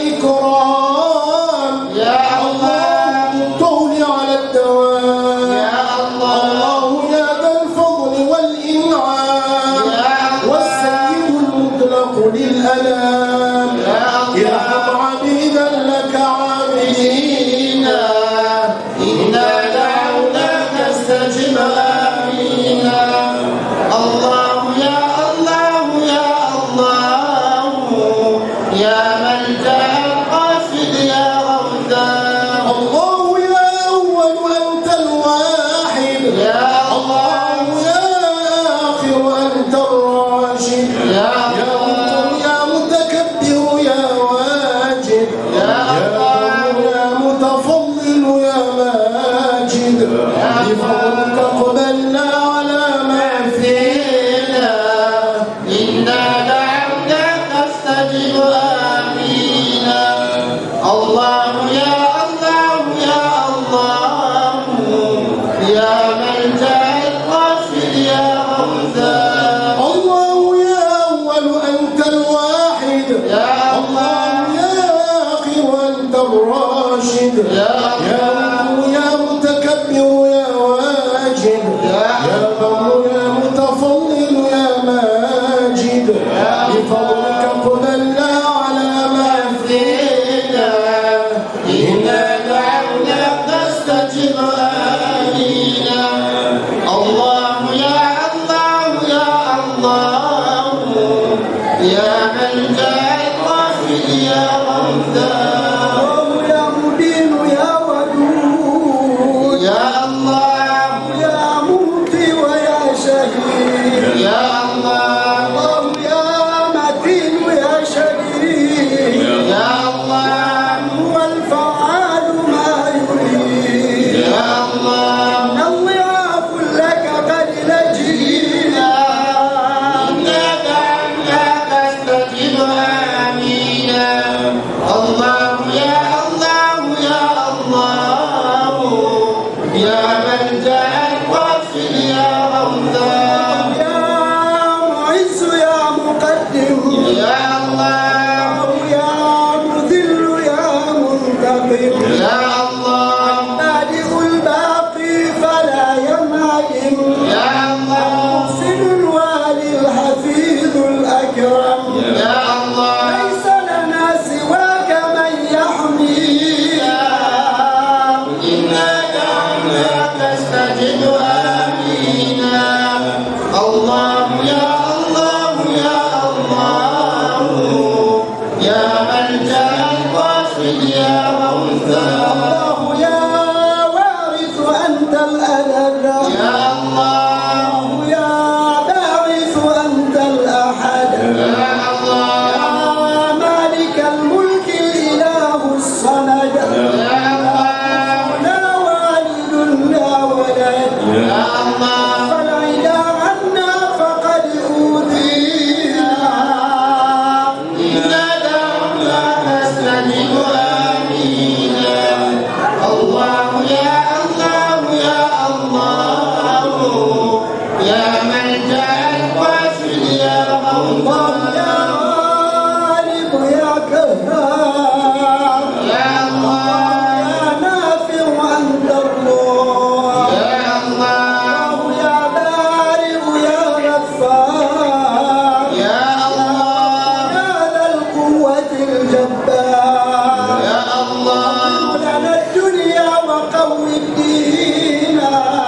والإكرام. يا الله ذو الطول على الدوام. يا الله الله يا ذا الفضل والإنعام. والسيد المطلق للأنام. ارحم عبيدا لك عابدين. إنا دعوناك استجب آمين. الله يا الله يا الله يا ملجأ القاسم يا غفار. الله يا أول أنت الواحد. يا الله يا آخر أنت الراشد. يا الله يا متكبر يا واجد. يا الله الله يا الله يا الله يا ملجأ الغافل يا غوثان الله يا أول أنت الواحد يا الله يا آخر أنت الراشد يا الله يا متكبر يا واجد يا بر يا متفضل يا ماجد بفضلك قبلنا على ما فينا إنا دعوناك فاستجب آمينا الله يا الله يا الله يا ملجأ الغافل يا غوثان يا مبين يا ودود يا الله يا مبدي ويا شهيد يا الله يا متين يا شديد يا الله هو الفعال ما يريد يا الله الضعاف لك قد نجينا إنا دعوناك فاستجب آمينا الله يا الله يا الله يا ملجأ الغافل يا غوثان يا معز يا مقدم يا الله يا مذل يا منتقم يا الله بادئ الباقي فلا ينعدم يا الله المحسن الوالي الحفيظ الأكرم يا الله ليس لنا سواك من يحمينا إنا دعوناك فاستجب آمينا الله يا الله يا الله يا ملجأ الغافل يا غوثان الله يا وارث أنت الألد يا الله يا باعث أنت الأحد يا الله يا مالك الملك الإله الصمد يا الله لا والد لا ولد يا الله فالعدا عنا فقد أوذينا إنا دعوناك فاستجب آمينا الله يا الله يا الله يا ملجأ الغافل يا غوثان يا غالب يا قهار يا الله يا نافع أنت الله يا الله يا بارئ يا غفار يا الله يا ذا القوة الجبار يا الله لنا الدنيا وقوي الدين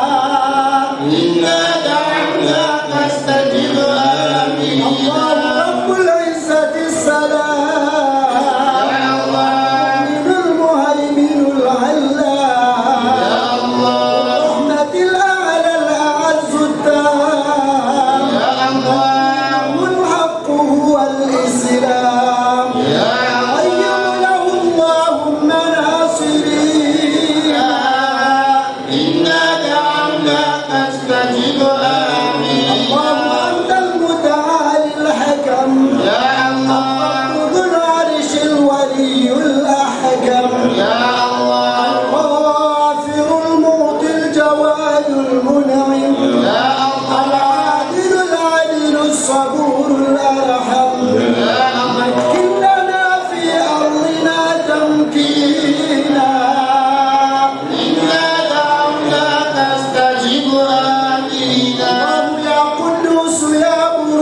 إنا دعوناك فاستجب آمين الله رب العزة السلام يا الله من المهيمن العلام يا الله رحمة الأعلى الأعز التام يا الله الحق هو الإسلام يا الله له اللهم ناصرينا إنا دعوناك فاستجب آمين الله أنت المتعالي الحكم يا الله ذو العرش الولي الأحكم يا الله الغافر المعطي الجواد المنعم يا الله العادل العدل الصبور الأرحم يا الله مكن لنا في أرضنا تمكينا إنا دعوناك فاستجب آمينا الله يا قدوس يا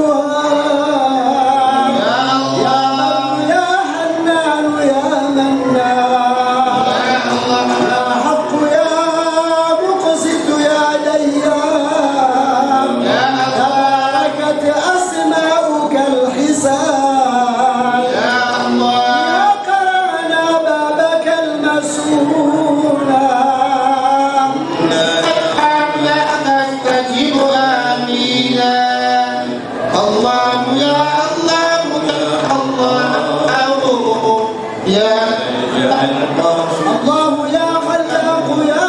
برهان يا الله يا حنان يا منان يا الله يا حق يا مقسط يا ديان يا تباركت أسماؤك الحسان يا الله يا قرعنا بابك المسؤولا لا تستجب آمينا الله يا الله يا الله يا الله يا خلاق يا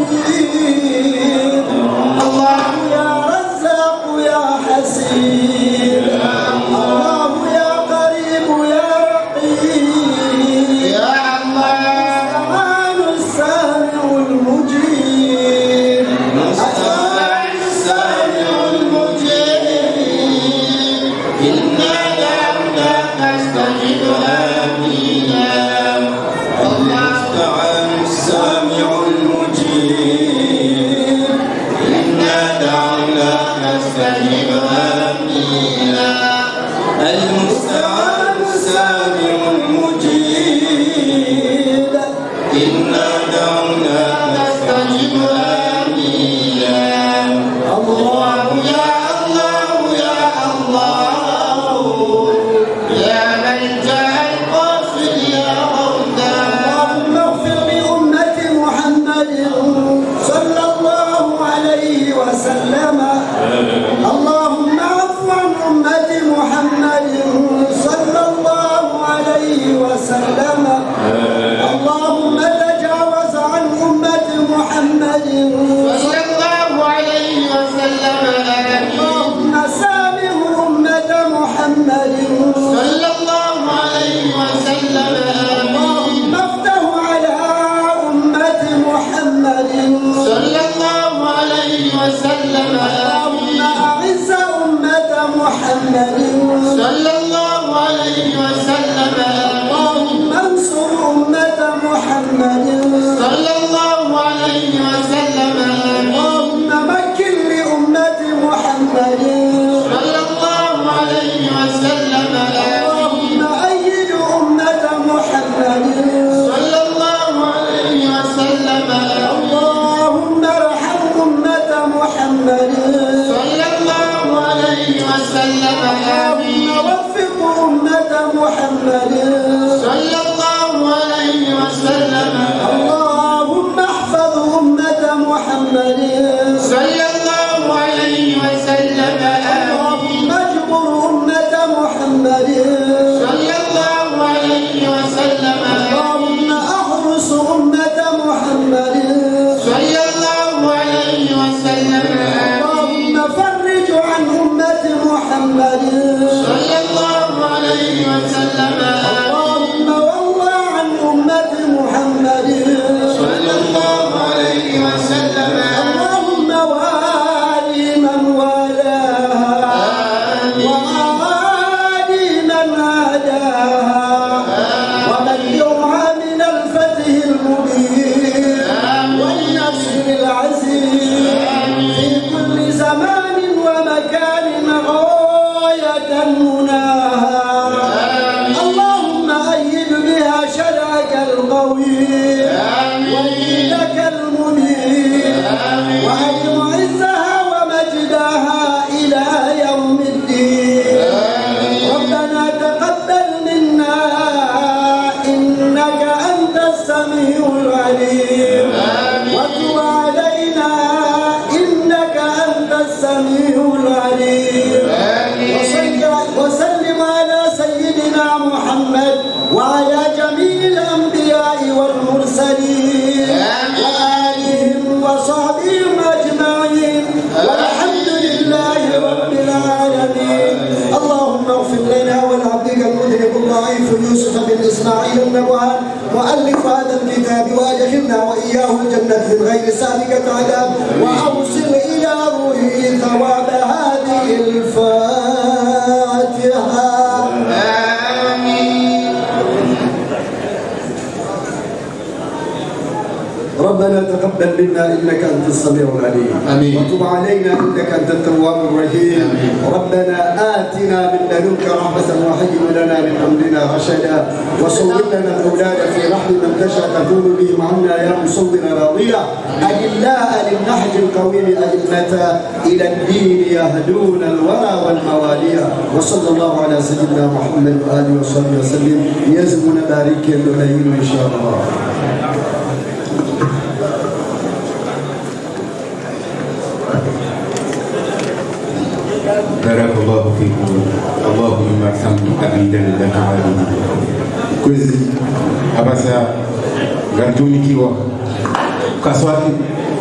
منيب الله يا رزاق يا حسيب الله يا قريب يا رقيب يا الله يومها من الفتح المبين والنصر العزيز في كل زمان ومكان غاية مناها. اللهم أيد بها شرعك القوي ودينك المبين وأدم عزها ومجدها إلى يوم الدين. ربنا تقبل منا إنك أنت السميع العليم وتب علينا إنك أنت السميع العليم. وسلم على سيدنا محمد وعلى جميع الأنبياء والمرسلين وآلهم وصحبهم أجمعين والحمد لله رب العالمين. اللهم اغفر لنا ولعبدك المذنب الضعيف يوسف بن إسماعيل النبوان مؤلف هذا الكتاب وأدخلنا وإياه الجنة من غير سابقة عذاب وأوصل إلى روحه ثواب هذه الفاتحة. ربنا تقبل منا انك انت السميع العليم امين وتب علينا انك انت التواب الرحيم آمين. ربنا اتنا من لدنك رحمه وهيئ لنا من امرنا رشدا وصور لنا الاولاد في رحم من تشاء تكون بهم عنا يا مصور راضيه اجلاء للنهج القويم ائمه الى الدين يهدون الورى والمواليه. وصلى الله على سيدنا محمد واله وصحبه وسلم. يزمنا بارك الليل ان شاء الله. بارك الله فيكم. اللهم ارحمني حميدا لك عالما كوزي abasa gartunikiwa kaswati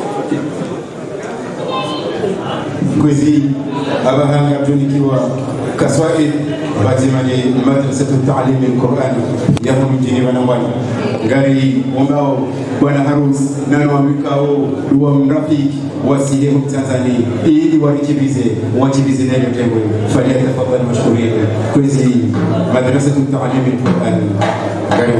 كوزي أباها gartunikiwa kaswati batimani madrasatu ta'lim al-Qur'an yapo mjini Wanawani ngari ombao bwana harus nano amikao duwa mrafiki wasiye Tanzania ili warikibize wajibize ndio tembo falia tafadhali mashkuria kwezi madrasatu ta'lim al-Qur'an ngari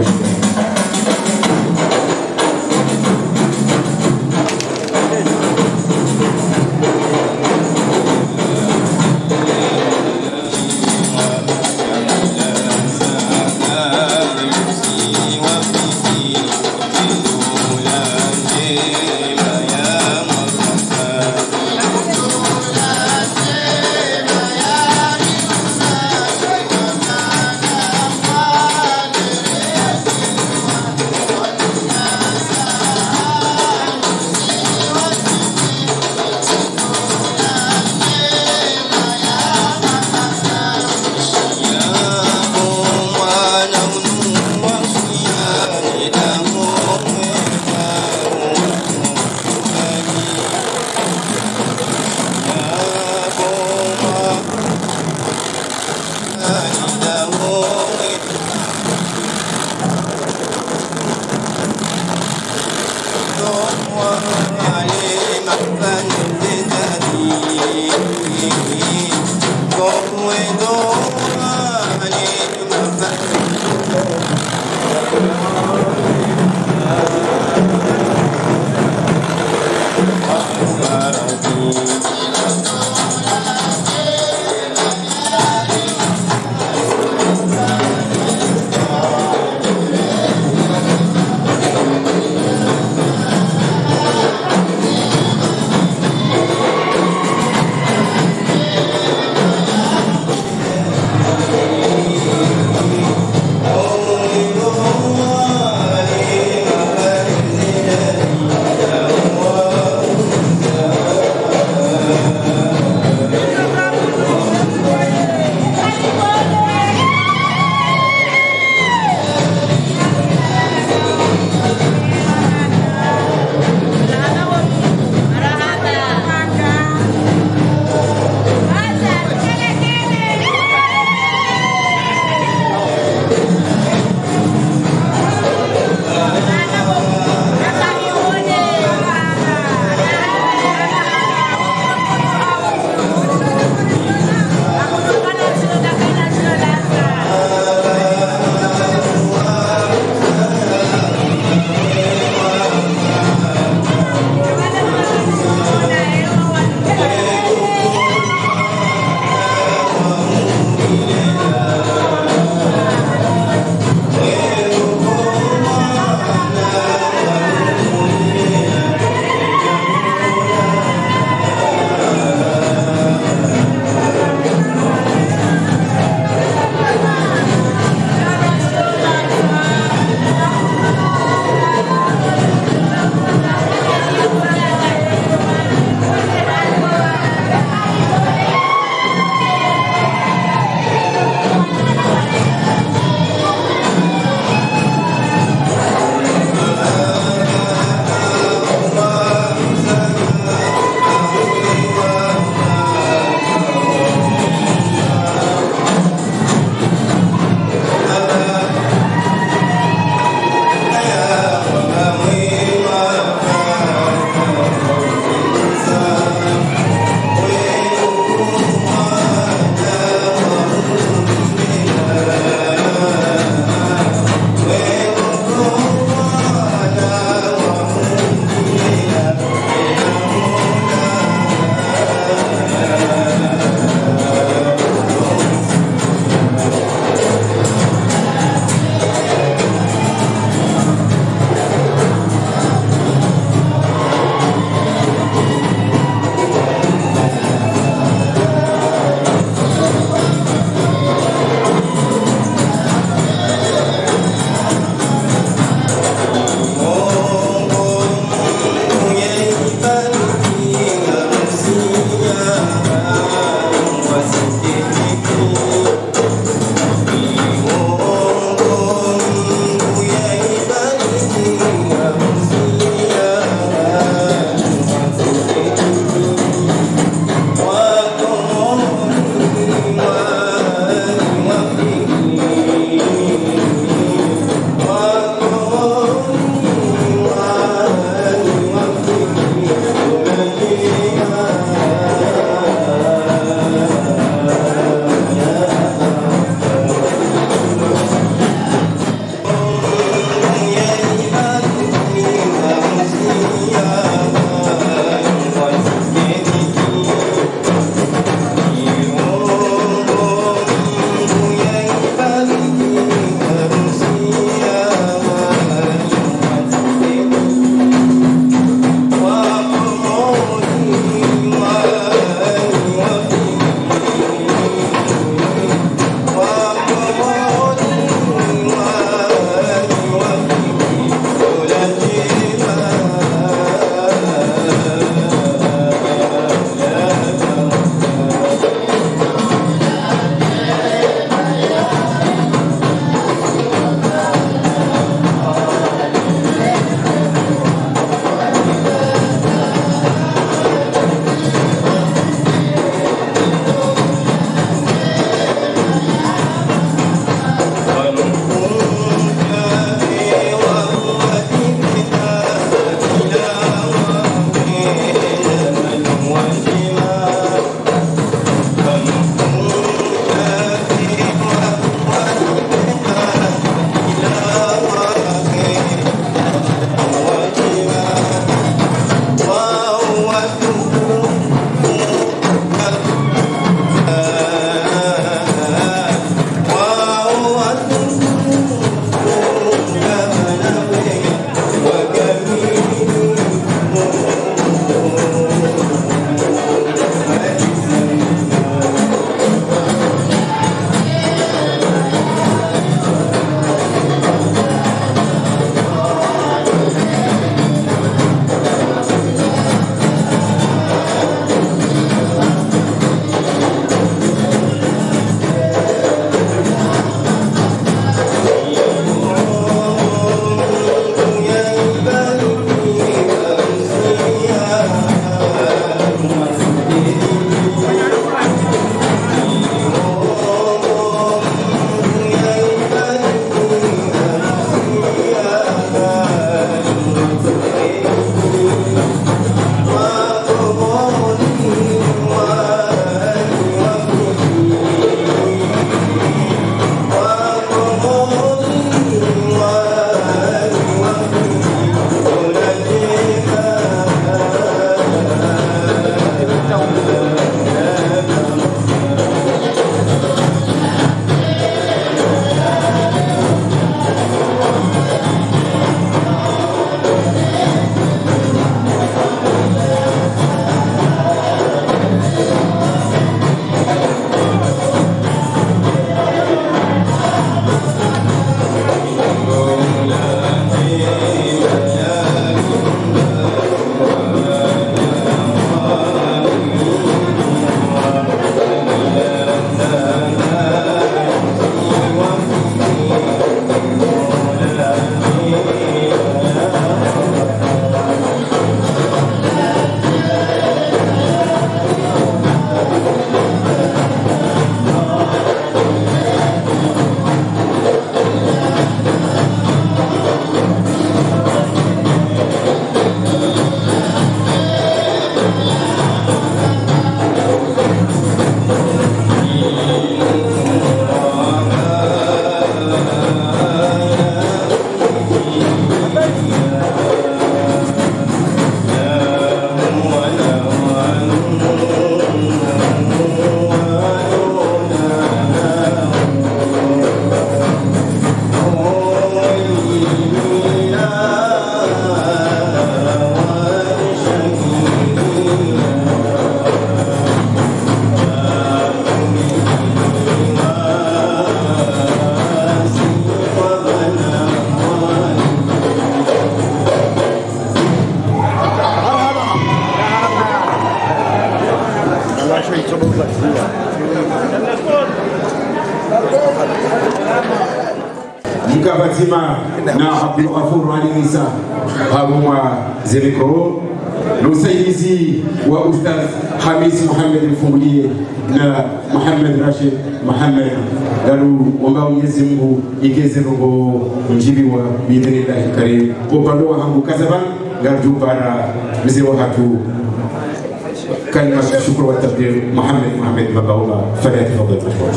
lazima na Abdul Ghafur Ali Isa Haruma Zeriko na usaidizi wa Ustaz Hamis Muhammad Mfungulie na Muhammad Rashid Muhammad daru omba Mwenyezi Mungu igeze roho mjibiwa biidhnillah karim upande wa hangu Kazaban garju para mzee wa hatu كلمة شكر والتقدير محمد محمد مباوما فليتفضل مشكورا.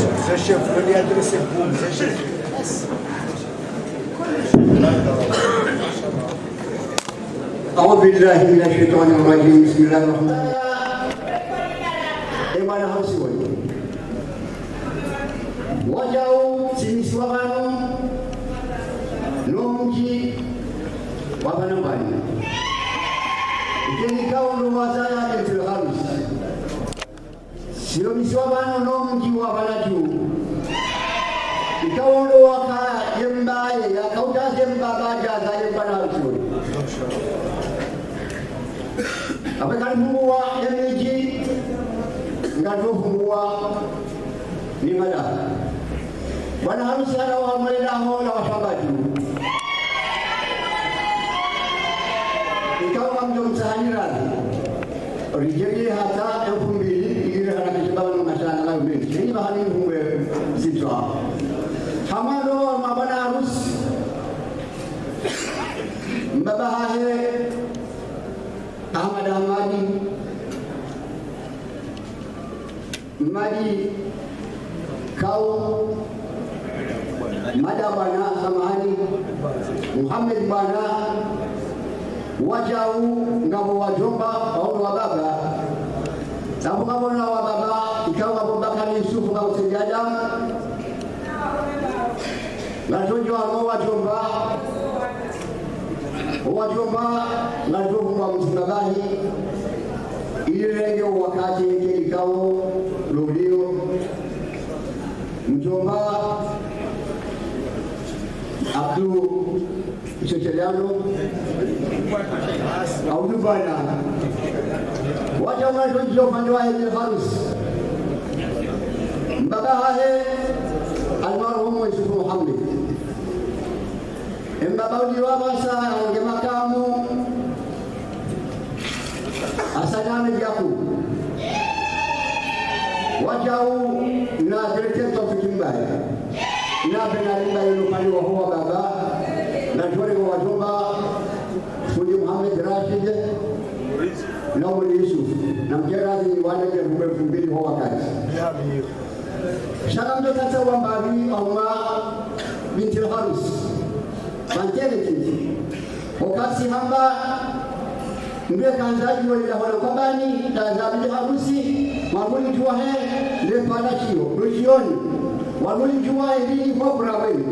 أعوذ بالله من الشيطان الرجيم بسم الله الرحمن الرحيم. Emana hausiwani wajau simiswagano nongi wabanambani ikeni kaundo wazaya ketul harus sio miswagano nongi wabanaju ikaundo waka yembaye yakauta yembabaja za yembana hausiwani apakali Mungu wa yemeji ngatofungua ni mada bwana harusi hana wa mwenda hola washambaji ikawa mjo msahanira rijeli hata elfu mbili ile hana kibabu na mashana la mbili ni bahani ngwe sitwa hamado mabana harusi mbabahe Ahmad Ahmadi Madi Kau Mada Bana Samahani Muhammad Bana Wajau Ngabo Wajomba au wa baba sababu ngabo na wa baba ikawa Abubakar Yusuf au Sayyid Adam na jojo wa Wajomba Wajomba na jojo wa Mzungabahi ile wakati ikao Lolio Mjomba Abdu Checheliano Abdu Bana wacha wanajua upande wa Hajji Harus baba hae almarhum Yusuf Muhammad mbaba uliwa basa ngemakamu asadame jaku wajau na director of Kimbai na benalimba yulupani wa huwa baba na tuwale wa wajomba Fundi Muhammad Rashid na Mwali Yusuf na mkerazi wale ya bume fumbili wa wakati shaka mdo tata wa mbari Oma binti Harus Mantele kinti wakati hamba Mbe kanzaji wa ila wala kabani Tazabili harusi Mwabuli juwa he Le palachio Lujioni Mwabuli juwa he Lili kwa weni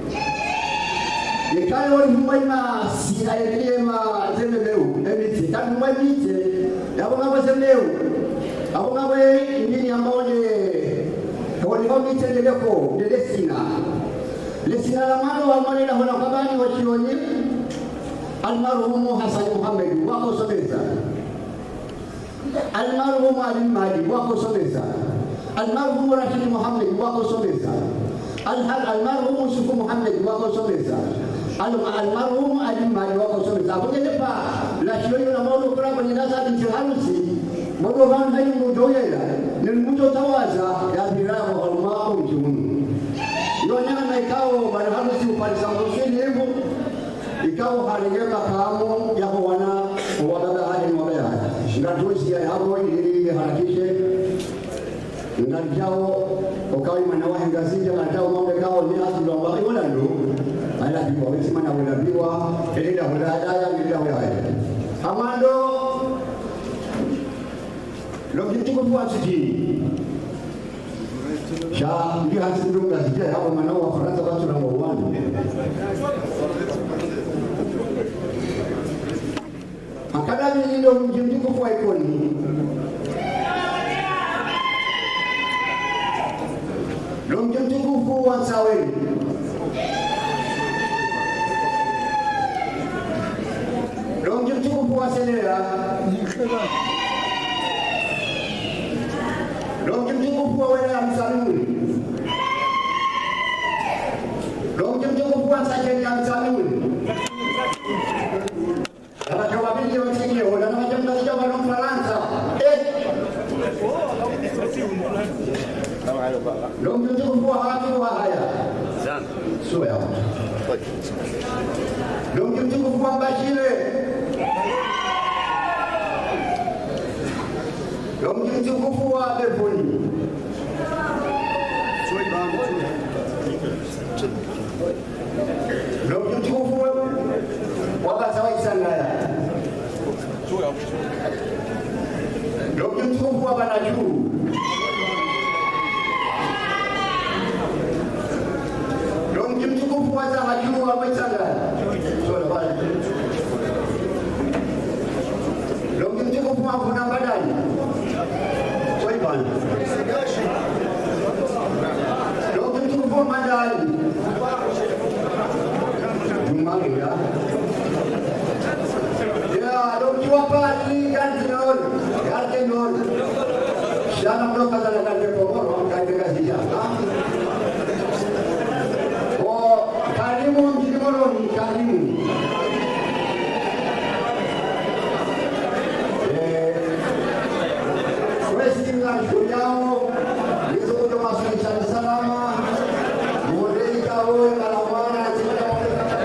Nikale wali mwaima Sina elie ma Zeme leu Emiti Kani mwaima ite Yabo ngabo zeme leu Yabo ngabo Indini ambao ne Wali ngabo ite leleko Lele sina Le sina la mano Wamane la wala kabani Wachioni Almarhum Hassan Muhammad wako someza Almarhum Ali Madi wako someza Almarhum Rashid Muhammad wako someza Almarhum Yusuf Muhammad wako someza Almarhum Ali Madi wako someza Abungele pa la shiyo na maono kura kwenye nasa binti harusi Mwado vanu haini mdoyela Nilmuto tawaza ya biraya wa halumako mchimunu Yonyana na ikao bari harusi upalisa mkusini hebu Ikao haligema kaamu yako wana wadada hadi mwabaya ngatusi ya hapo ili harakishe ngajao ukawi manawahi ngazija ngajao mambe kao ni hatu ndo mbaki wala ndo ala biwa wesi mana wala biwa elida wala adaya elida wala haya amando logitiko kwa siji sha ndi hasi ndo ngazija hapo manawa Faransa watu na mwanu Akadami ndio mji mtukufu wa Ikoni. Ndio mji mtukufu wa Saweni. Ndio mji mtukufu wa Selera. Ndio mji mtukufu wa Wela Msaluni. Ndio mji mtukufu wa Sajenda Ndio mtukufu wa haki wa haya. Sana. Sio yao. Ndio mtukufu wa Bashire. Ndio mtukufu wa Befoni. Ndio mtukufu wa Basawa Sangaya. Ndio mtukufu wa Banaju. Ndio mtukufu wa Zahaju wa Baisangaya. Ndio mtukufu wa Kuna Badani. Soi bana. Ndio mtukufu wa Madani. Jumalia. Ya, ndio kiwapa ni kantinol, kantinol. Shana mloka za kande pomoro, kande kazi ya. O, karimu mjimoro ni karimu. Eh, wesi na shujao, hizo ndio maswali salama. Mwodei kawe kalamana tika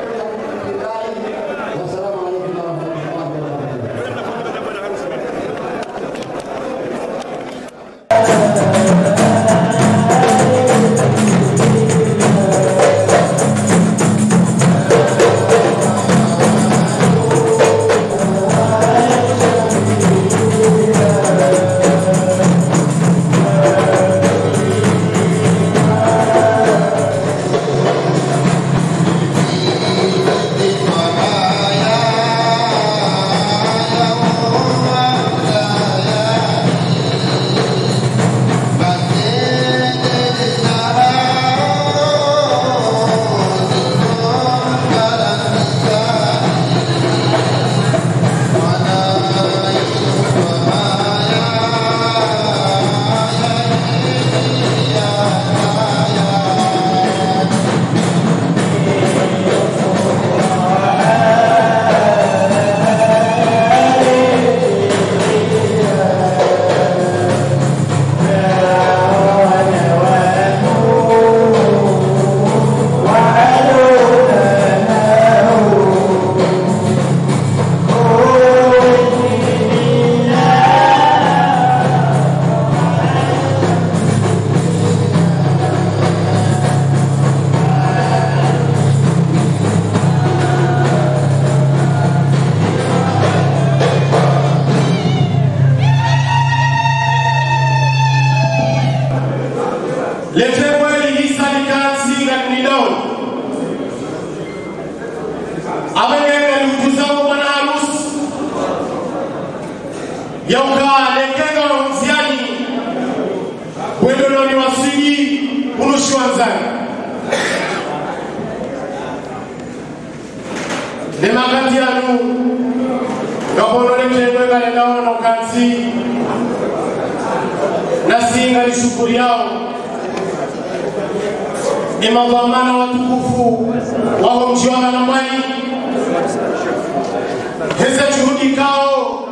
imawamana watukufu wao mjiwana na mwani heza juhudi kao